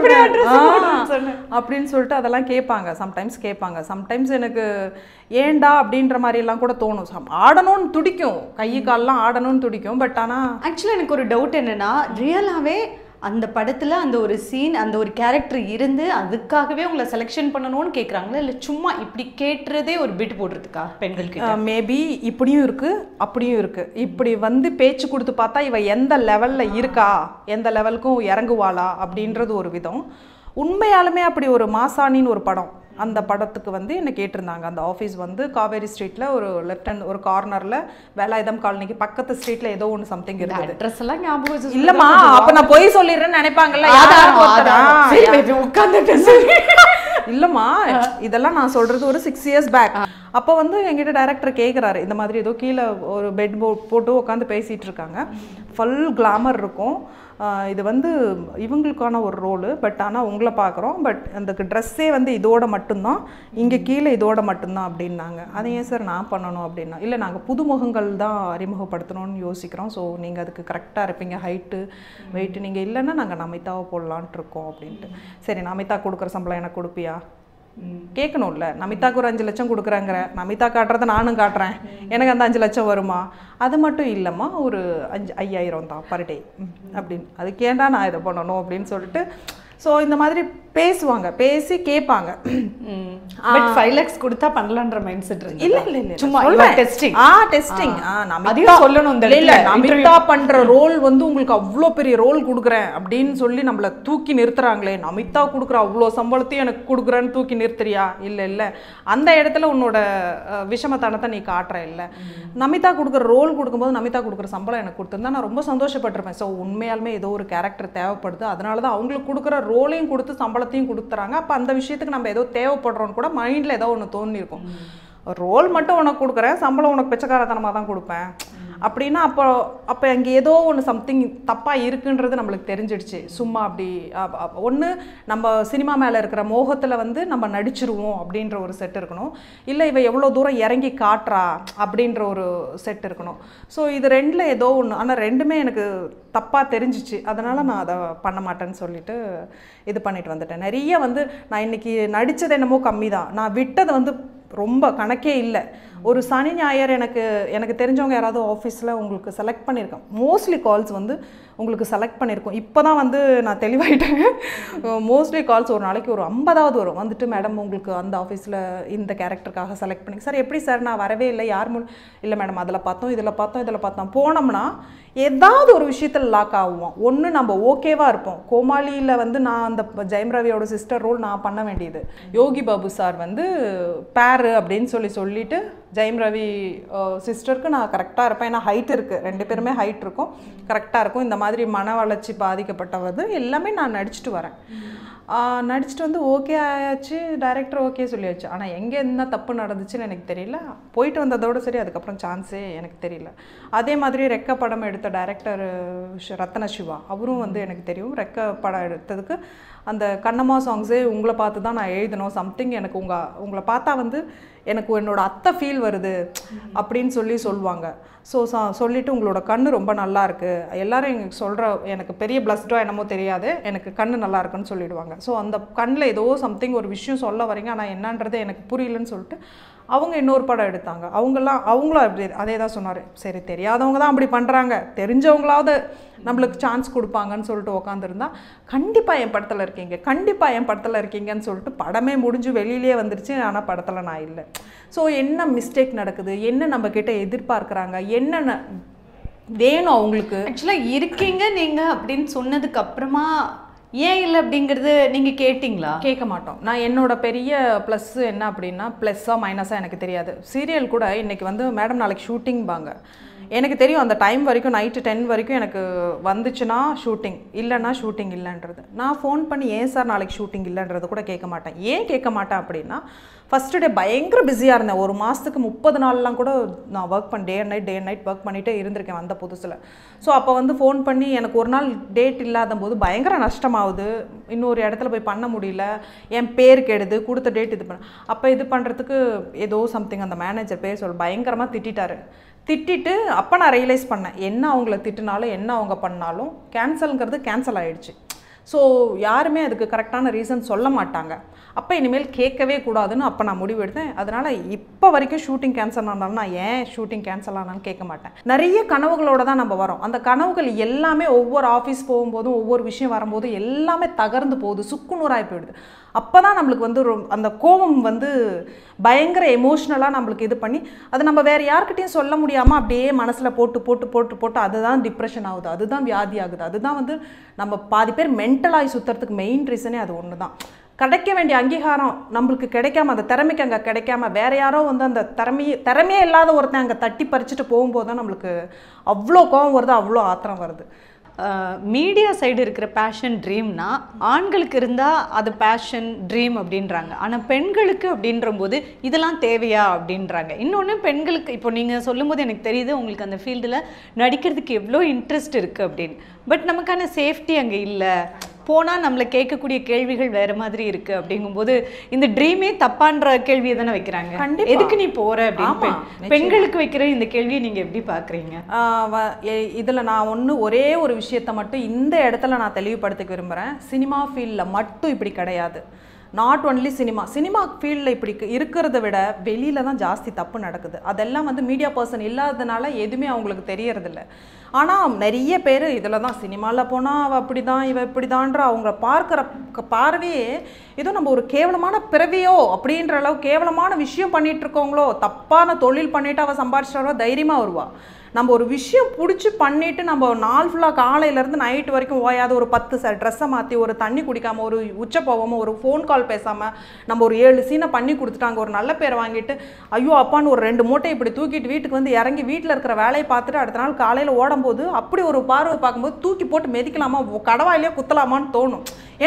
அப்படின்னு சொல்லிட்டு அதெல்லாம் கேட்பாங்க. சம்டைம்ஸ் கேட்பாங்க, சம்டைம்ஸ் எனக்கு ஏண்டா அப்படின்ற மாதிரி எல்லாம் கூட தோணும். ஆடணும்னு துடிக்கும், கை கால்லாம் ஆடணும்னு துடிக்கும். பட் ஆனால் ஆக்சுவலாக எனக்கு ஒரு டவுட் என்னன்னா, ரியலாகவே அந்த படத்தில் அந்த ஒரு சீன் அந்த ஒரு கேரக்டர் இருந்து அதுக்காகவே உங்களை செலெக்ஷன் பண்ணணும்னு கேட்குறாங்களா, இல்லை சும்மா இப்படி கேட்டுறதே ஒரு பிட் போடுறதுக்கா பெண்களுக்கு? மேபி இப்படியும் இருக்குது அப்படியும் இருக்குது. இப்படி வந்து பேச்சு கொடுத்து பார்த்தா இவ எந்த லெவலில் இருக்கா, எந்த லெவலுக்கும் இறங்குவாளா அப்படின்றது ஒரு விதம். உண்மையாலுமே அப்படி ஒரு மாசாணின்னு ஒரு படம், அந்த படத்துக்கு வந்து என்ன கேட்டிருந்தாங்க. அந்த ஆஃபீஸ் வந்து காவேரி ஸ்ட்ரீட்டில் ஒரு லெஃப்ட் ஹேண்ட் ஒரு கார்னரில் வேலாயுதம் காலனிக்கு பக்கத்து ஸ்ட்ரீட்டில் ஏதோ ஒன்று சம்திங் இருக்குது. அட்ரஸ் எல்லாம் ஞாபகம் இல்லைம்மா, அப்போ நான் போய் சொல்லிடுறேன்னு நினைப்பாங்கல்ல. இல்லைம்மா, இதெல்லாம் நான் சொல்கிறது ஒரு சிக்ஸ் இயர்ஸ் பேக். அப்போ வந்து எங்கிட்ட டைரக்டர் கேட்குறாரு, இந்த மாதிரி ஏதோ கீழே ஒரு பெட் போ போட்டு உட்காந்து பேசிகிட்டு இருக்காங்க, ஃபுல் கிளாமர் இருக்கும், இது வந்து இவங்களுக்கான ஒரு ரோலு, பட் ஆனால் உங்களை பார்க்குறோம், பட் அந்த ட்ரெஸ்ஸே வந்து இதோட மட்டும்தான், இங்கே கீழே இதோட மட்டும்தான் அப்படின்னாங்க. அதை ஏன் சார் நான் பண்ணணும் அப்படின்னா, இல்லை நாங்கள் புதுமுகங்கள் தான் அறிமுகப்படுத்தணும்னு யோசிக்கிறோம், ஸோ நீங்கள் அதுக்கு கரெக்டாக இருப்பீங்க, ஹைட்டு வெயிட்டு, நீங்கள் இல்லைன்னா நாங்கள் நமிதாவை போடலான்ட்டு இருக்கோம் அப்படின்ட்டு. சரி நமிதா கொடுக்குற சம்பளம் எனக்கு கொடுப்பியா கேட்கணும்ல. நமிதாக்கு ஒரு அஞ்சு லட்சம் கொடுக்குறாங்கிற, நமிதா காட்டுறத நானும் காட்டுறேன், எனக்கு அந்த அஞ்சு லட்சம் வருமா? அது மட்டும் இல்லைம்மா, ஒரு அஞ்சு ஐயாயிரம் தான் பர் டே அப்படின்னு. அதுக்கு ஏன்டா நான் இதை பண்ணணும் அப்படின்னு சொல்லிட்டு ஸோ இந்த மாதிரி பேசுவாங்க, பேசி கேட்பாங்க. பட் ஃபைவ் லேக்ஸ் கொடுத்தா பண்ணலான்ற மைண்ட் செட் இருக்கு. இல்ல இல்ல இல்ல சும்மா டெஸ்டிங். Ah testing. ஆ நமிதா சொல்லணும். இந்த இல்ல நமிதா பண்ற ரோல் வந்து உங்களுக்கு அவ்வளோ பெரிய ரோல் கொடுக்குறேன் அப்படின்னு சொல்லி நம்மள தூக்கி நிறுத்துறாங்களே, நமிதா கொடுக்குற அவ்வளோ சம்பளத்தையும் எனக்கு கொடுக்குறேன்னு தூக்கி நிறுத்துறியா? இல்ல இல்ல, அந்த இடத்துல உன்னோட விஷமத்தனத்தை நீ காட்டுற. இல்லை நமிதா கொடுக்குற ரோல் கொடுக்கும்போது நமிதா கொடுக்குற சம்பளம் எனக்கு கொடுத்துருந்தா நான் ரொம்ப சந்தோஷப்பட்டிருப்பேன். ஸோ உண்மையாலுமே ஏதோ ஒரு கேரக்டர் தேவைப்படுது, அதனால தான் அவங்களுக்கு கொடுக்குற ரோலையும் கொடுத்து சம்பளத்தையும் கொடுத்துறாங்க. அப்போ அந்த விஷயத்துக்கு நம்ம ஏதோ தேவைப்படுறோன்னு கூட மைண்டில் ஏதோ ஒன்று தோணிருக்கும். ரோல் மட்டும் உனக்கு கொடுக்குறேன், சம்பளம் உனக்கு பிச்சைக்காரத்தனமாக தான் கொடுப்பேன் அப்படின்னா அப்போ அப்போ அங்கே ஏதோ ஒன்று சம்திங் தப்பாக இருக்குன்றது நம்மளுக்கு தெரிஞ்சிடுச்சு. சும்மா அப்படி ஒன்று நம்ம சினிமா மேலே இருக்கிற மோகத்தில் வந்து நம்ம நடிச்சிருவோம் அப்படின்ற ஒரு செட் இருக்கணும், இல்லை இவ எவ்வளோ தூரம் இறங்கி காட்டுறா அப்படின்ற ஒரு செட் இருக்கணும். ஸோ இது ரெண்டில் ஏதோ ஒன்று, ஆனால் ரெண்டுமே எனக்கு தப்பாக தெரிஞ்சிச்சு, அதனால் நான் அதை பண்ண மாட்டேன்னு சொல்லிட்டு இது பண்ணிட்டு வந்துட்டேன். நிறைய வந்து நான் இன்றைக்கி நடித்தது என்னமோ கம்மி தான், நான் விட்டது வந்து ரொம்ப கணக்கே இல்லை. ஒரு சனி ஞாயிறு எனக்கு எனக்கு தெரிஞ்சவங்க யாராவது ஆஃபீஸில் உங்களுக்கு செலக்ட் பண்ணியிருக்கேன். மோஸ்ட்லி கால்ஸ் வந்து உங்களுக்கு செலக்ட் பண்ணியிருக்கோம். இப்போ தான் வந்து நான் தெளிவாயிட்டேன். மோஸ்ட்லி கால்ஸ் ஒரு நாளைக்கு ஒரு ஐம்பதாவது வரும். வந்துட்டு மேடம் உங்களுக்கு அந்த ஆஃபீஸில் இந்த கேரக்டருக்காக செலக்ட் பண்ணி சார் எப்படி சார் நான் வரவே இல்லை யார் மூலம் இல்லை மேடம் அதில் பார்த்தோம் இதில் பார்த்தோம் இதில் பார்த்தோம். போனோம்னா ஏதாவது ஒரு விஷயத்தில் லாக் ஆகுவோம். ஒன்று நம்ம ஓகேவாக இருப்போம். கோமாளியில் வந்து நான் அந்த ஜெயம் ரவியோட சிஸ்டர் ரோல் நான் பண்ண வேண்டியது. யோகி பாபு சார் வந்து பேரு அப்படின்னு சொல்லி சொல்லிட்டு ஜெயம் ரவி சிஸ்டருக்கு நான் கரெக்டாக இருப்பேன். ஏன்னா ஹைட் இருக்குது, ரெண்டு பேருமே ஹைட் இருக்கும், கரெக்டாக இருக்கும். இந்த மாதிரி மன வளர்ச்சி பாதிக்கப்பட்டவது எல்லாமே நான் நடிச்சுட்டு வரேன். நடிச்சுட்டு வந்து ஓகே ஆயாச்சு, டைரக்டர் ஓகே சொல்லியாச்சு. ஆனால் எங்கே என்ன தப்பு நடந்துச்சுன்னு எனக்கு தெரியல. போயிட்டு வந்ததோடு சரி, அதுக்கப்புறம் சான்ஸே எனக்கு தெரியல. அதே மாதிரி ரெக்க படம் எடுத்த டைரக்டர் ரத்ன சிவா அவரும் வந்து எனக்கு தெரியும். ரெக்க படம் எடுத்ததுக்கு அந்த கண்ணம்மா சாங்ஸே உங்களை பார்த்து தான் நான் எழுதணும் சம்திங் எனக்கு உங்கள் உங்களை பார்த்தா வந்து எனக்கு என்னோடய அத்தை ஃபீல் வருது அப்படின்னு சொல்லி சொல்லுவாங்க. ஸோ சொல்லிவிட்டு உங்களோட கண்ணு ரொம்ப நல்லா இருக்குது எல்லோரும் எங்களுக்கு சொல்கிற எனக்கு பெரிய பிளஸ்டோ என்னமோ தெரியாது, எனக்கு கண்ணு நல்லா இருக்குன்னு சொல்லிடுவாங்க. ஸோ அந்த கண்ணில் ஏதோ சம்திங் ஒரு விஷயம் சொல்ல வரீங்க, ஆனால் என்னன்றது எனக்கு புரியலன்னு சொல்லிட்டு அவங்க இன்னொரு படம் எடுத்தாங்க. அவங்கெல்லாம் அவங்களும் அப்படி அதே தான் சொன்னார். சரி தெரியாதவங்க தான் அப்படி பண்ணுறாங்க, தெரிஞ்சவங்களாவது நம்மளுக்கு சான்ஸ் கொடுப்பாங்கன்னு சொல்லிட்டு உட்காந்துருந்தா கண்டிப்பாக என் படத்தில் இருக்கீங்க கண்டிப்பாக என் படத்தில் இருக்கீங்கன்னு சொல்லிட்டு படமே முடிஞ்சு வெளியிலே வந்துருச்சு. ஆனால் படத்தில் நான் இல்லை. ஸோ என்ன மிஸ்டேக் நடக்குது, என்ன நம்மக்கிட்ட எதிர்பார்க்குறாங்க, என்னென்ன வேணும் அவங்களுக்கு. ஆக்சுவலாக இருக்கீங்க நீங்கள் அப்படின்னு சொன்னதுக்கு அப்புறமா ஏன் இல்லை அப்படிங்கிறது நீங்கள் கேட்டிங்களா? கேட்க மாட்டோம். நான் என்னோட பெரிய ப்ளஸ் என்ன அப்படின்னா ப்ளஸ்ஸாக மைனஸாக எனக்கு தெரியாது. சீரியல் கூட இன்றைக்கி வந்து மேடம் நாளைக்கு ஷூட்டிங் பாங்க, எனக்கு தெரியும் அந்த டைம் வரைக்கும் நைட்டு டென் வரைக்கும் எனக்கு வந்துச்சுன்னா ஷூட்டிங், இல்லைன்னா ஷூட்டிங் இல்லைன்றது. நான் ஃபோன் பண்ணி ஏன் சார் நாளைக்கு ஷூட்டிங் இல்லைன்றது கூட கேட்க மாட்டேன். ஏன் கேட்க மாட்டேன் அப்படின்னா ஃபஸ்ட்டு டே பயங்கர பிஸியாக இருந்தேன். ஒரு மாதத்துக்கு முப்பது நாள்லாம் கூட நான் ஒர்க் பண்ண day and night day and night work பண்ணிகிட்டே இருந்திருக்கேன் வந்த புதுசில். ஸோ அப்போ வந்து ஃபோன் பண்ணி எனக்கு ஒரு நாள் டேட் இல்லாத போது பயங்கர நஷ்டமாகுது, இன்னொரு இடத்துல போய் பண்ண முடியல, என் பேர் கெடுது, கொடுத்த டேட் இது பண்ண. அப்போ இது பண்ணுறதுக்கு ஏதோ சம்திங் அந்த மேனேஜர் பேர் சொல் பயங்கரமாக திட்டாரு. திட்டிட்டு அப்போ நான் ரியலைஸ் பண்ணேன் என்ன அவங்கள திட்டினாலும் என்ன அவங்க பண்ணாலும் கேன்சலுங்கிறது கேன்சல் ஆகிடுச்சு. ஸோ யாருமே அதுக்கு கரெக்டான ரீசன் சொல்ல மாட்டாங்க. அப்போ இனிமேல் கேட்கவே கூடாதுன்னு அப்போ நான் முடிவு எடுத்தேன். அதனால் இப்போ வரைக்கும் ஷூட்டிங் கேன்சல் ஆனாலும் நான் ஏன் ஷூட்டிங் கேன்சல் ஆனாலும் கேட்க மாட்டேன். நிறைய கனவுகளோடு தான் நம்ம வரோம். அந்த கனவுகள் எல்லாமே ஒவ்வொரு ஆஃபீஸ் போகும்போதும் ஒவ்வொரு விஷயம் வரும்போதும் எல்லாமே தகர்ந்து போகுது, சுக்குநூறாகி போயிடுது. அப்போ தான் நம்மளுக்கு வந்து அந்த கோபம் வந்து பயங்கர எமோஷ்னலாக நம்மளுக்கு இது பண்ணி அது நம்ம வேறு யார்கிட்டையும் சொல்ல முடியாமல் அப்படியே மனசில் போட்டு போட்டு போட்டு போட்டு அதுதான் டிப்ரெஷன் ஆகுது, அதுதான் வியாதி ஆகுது. அதுதான் வந்து நம்ம பாதி பேர் மென்டலாகி சுற்றுறதுக்கு மெயின் ரீசனே அது ஒன்று தான். கிடைக்க வேண்டிய அங்கீகாரம் நம்மளுக்கு கிடைக்காம, அந்த திறமைக்கு அங்கே கிடைக்காம வேற யாரோ வந்து அந்த திறமையே திறமையே இல்லாத ஒருத்தன் அங்கே தட்டி பறிச்சுட்டு போகும்போது தான் நம்மளுக்கு அவ்வளோ கோபம் வருது, அவ்வளோ ஆத்திரம் வருது. மீடியா சைடு இருக்கிற பேஷன் ட்ரீம்னா ஆண்களுக்கு இருந்தால் அது பேஷன் ட்ரீம் அப்படின்றாங்க. ஆனால் பெண்களுக்கு அப்படின்ற போது இதெல்லாம் தேவையா அப்படின்றாங்க. இன்னொன்று பெண்களுக்கு இப்போ நீங்கள் சொல்லும் போது எனக்கு தெரியுது உங்களுக்கு அந்த ஃபீல்டில் நடிக்கிறதுக்கு எவ்வளோ இன்ட்ரெஸ்ட் இருக்குது அப்படின்னு. பட் நமக்கான சேஃப்டி அங்கே இல்லை, போனால் நம்மளை கேட்கக்கூடிய கேள்விகள் வேறு மாதிரி இருக்குது. அப்படிங்கும்போது இந்த ட்ரீமே தப்பான்ற கேள்வியை தானே வைக்கிறாங்க. எதுக்கு நீ போகிற அப்படின்னு பெண்களுக்கு வைக்கிற இந்த கேள்வியை நீங்கள் எப்படி பார்க்குறீங்க? இதில் நான் ஒன்று ஒரே ஒரு விஷயத்தை மட்டும் இந்த இடத்துல நான் தெளிவுபடுத்திக்க விரும்புகிறேன். சினிமா ஃபீல்டில் மட்டும் இப்படி கிடையாது. நாட் ஒன்லி சினிமா சினிமா ஃபீல்டில் இப்படி இருக்கிறத விட வெளியில் தான் ஜாஸ்தி தப்பு நடக்குது. அதெல்லாம் வந்து மீடியா பர்சன் இல்லாததுனால எதுவுமே அவங்களுக்கு தெரியறதில்ல. ஆனால் நிறைய பேர் இதில் தான் சினிமாவில் போனால் அவள் அப்படி தான் இவள் இப்படி தான்ற அவங்க பார்க்குற பார்வையே ஏதோ நம்ம ஒரு கேவலமான பிறவியோ அப்படின்ற அளவு கேவலமான விஷயம் பண்ணிகிட்டு இருக்கோங்களோ, தப்பான தொழில் பண்ணிவிட்டு அவள் சம்பாதிச்சிட்டாரோ தைரியமாக வருவாள். நம்ம ஒரு விஷயம் பிடிச்சி பண்ணிவிட்டு நம்ம நாள் ஃபுல்லாக காலையிலேருந்து நைட்டு வரைக்கும் ஓயாத ஒரு பத்து ச ட்ரெஸ்ஸை மாற்றி ஒரு தண்ணி குடிக்காமல் ஒரு உச்ச போகாமல் ஒரு ஃபோன் கால் பேசாமல் நம்ம ஒரு ஏழு சீனை பண்ணி கொடுத்துட்டாங்க, ஒரு நல்ல பேரை வாங்கிட்டு ஐயோ அப்பான்னு ஒரு ரெண்டு மூட்டை இப்படி தூக்கிட்டு வீட்டுக்கு வந்து இறங்கி வீட்டில் இருக்கிற வேலையை பார்த்துட்டு அடுத்த நாள் காலையில் ஓடும்போது அப்படி ஒரு பார்வை பார்க்கும்போது தூக்கி போட்டு மிதிக்கலாமா கடவாயிலே குத்தலாமான்னு தோணும்.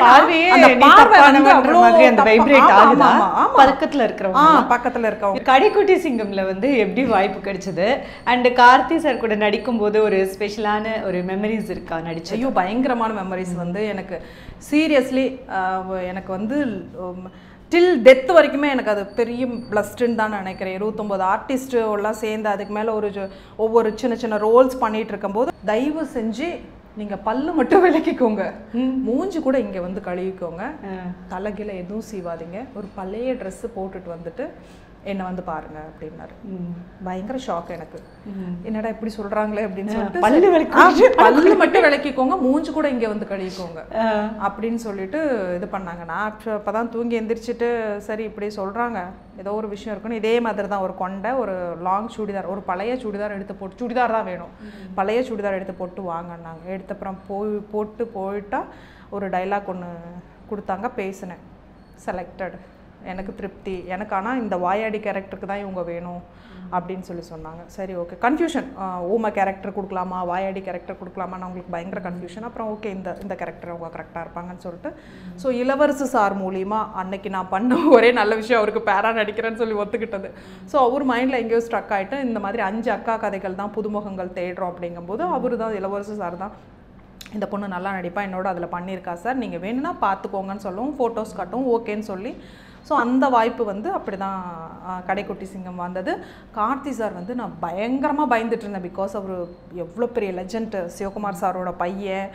கடைக்குட்டி சிங்கம்ல வந்து எப்படி வாய்ப்பு கிடைச்சது அண்ட் கார்த்தி சார் கூட நடிக்கும் போது ஒரு ஸ்பெஷலான ஒரு மெமரிஸ் இருக்கா நடிச்சு? ஐயோ பயங்கரமான மெமரிஸ் வந்து எனக்கு சீரியஸ்லி எனக்கு வந்து டில் டெத் வரைக்குமே எனக்கு அது பெரிய பிளஸ்டுன்னு தான் நினைக்கிறேன். இருபத்தொம்போது ஆர்டிஸ்ட்டு எல்லாம் சேர்ந்து அதுக்கு மேலே ஒரு ஒவ்வொரு சின்ன சின்ன ரோல்ஸ் பண்ணிட்டு இருக்கும்போது தயவு செஞ்சு நீங்கள் பல்லு மட்டும் விளக்கிக்கோங்க, மூஞ்சி கூட இங்கே வந்து கழுவிக்கோங்க, தலைகீழ எதுவும் சீவாதீங்க, ஒரு பழைய ட்ரெஸ்ஸு போட்டுட்டு வந்துட்டு என்னை வந்து பாருங்க அப்படின்னாரு. பயங்கர ஷாக் எனக்கு. என்னடா இப்படி சொல்றாங்களே அப்படின்னு சொல்லிட்டு பல்லு பல்லு மட்டும் விளக்கிக்கோங்க, மூஞ்சி கூட இங்கே வந்து கழுவிக்கோங்க அப்படின்னு சொல்லிட்டு இது பண்ணாங்க. நான் அப்பதான் தூங்கி எந்திரிச்சிட்டு சரி இப்படி சொல்றாங்க, ஏதோ ஒரு விஷயம் இருக்குன்னு. இதே மாதிரி தான் ஒரு கொண்டை, ஒரு லாங் சுடிதார், ஒரு பழைய சுடிதார் எடுத்து போட்டு, சுடிதார் தான் வேணும், பழைய சுடிதார் எடுத்து போட்டு வாங்கினாங்க. எடுத்தப்புறம் போய் போட்டு போயிட்டா ஒரு டைலாக் ஒன்று கொடுத்தாங்க, பேசினேன். செலக்டட், எனக்கு திருப்தி, எனக்கு ஆனால் இந்த வாயாடி கேரக்டருக்கு தான் இவங்க வேணும் அப்படின்னு சொல்லி சொன்னாங்க. சரி ஓகே, கன்ஃபியூஷன், ஊமை கேரக்டர் கொடுக்கலாமா வாயாடி கேரக்டர் கொடுக்கலாமான்னு அவங்களுக்கு பயங்கர கன்ஃபியூஷன். அப்புறம் ஓகே இந்த இந்த கேரக்டர் அவங்க கரெக்டாக இருப்பாங்கன்னு சொல்லிட்டு ஸோ இளவரசு சார் மூலிமா அன்னைக்கு நான் பண்ண ஒரே நல்ல விஷயம் அவருக்கு பேரா நடிக்கிறேன்னு சொல்லி ஒத்துக்கிட்டது. ஸோ அவர் மைண்டில் எங்கேயோ ஸ்ட்ரக் ஆகிட்டு இந்த மாதிரி அஞ்சு அக்கா கதைகள் தான் புதுமுகங்கள் தேடுறோம் அப்படிங்கும்போது அவர் தான் இளவரசு சார் தான் இந்த பொண்ணு நல்லா நடிப்பா, என்னோட அதில் பண்ணியிருக்கா சார், நீங்கள் வேணும்னா பார்த்துக்கோங்கன்னு சொல்லவும் ஃபோட்டோஸ் காட்டும் ஓகேன்னு சொல்லி ஸோ அந்த வாய்ப்பு வந்து அப்படி தான் கடைக்குட்டி சிங்கம் வந்தது. கார்த்தி சார் வந்து நான் பயங்கரமாக பயந்துட்டு இருந்தேன். பிகாஸ் அவர் எவ்வளோ பெரிய லெஜண்ட், சிவகுமார் சாரோட பையன்,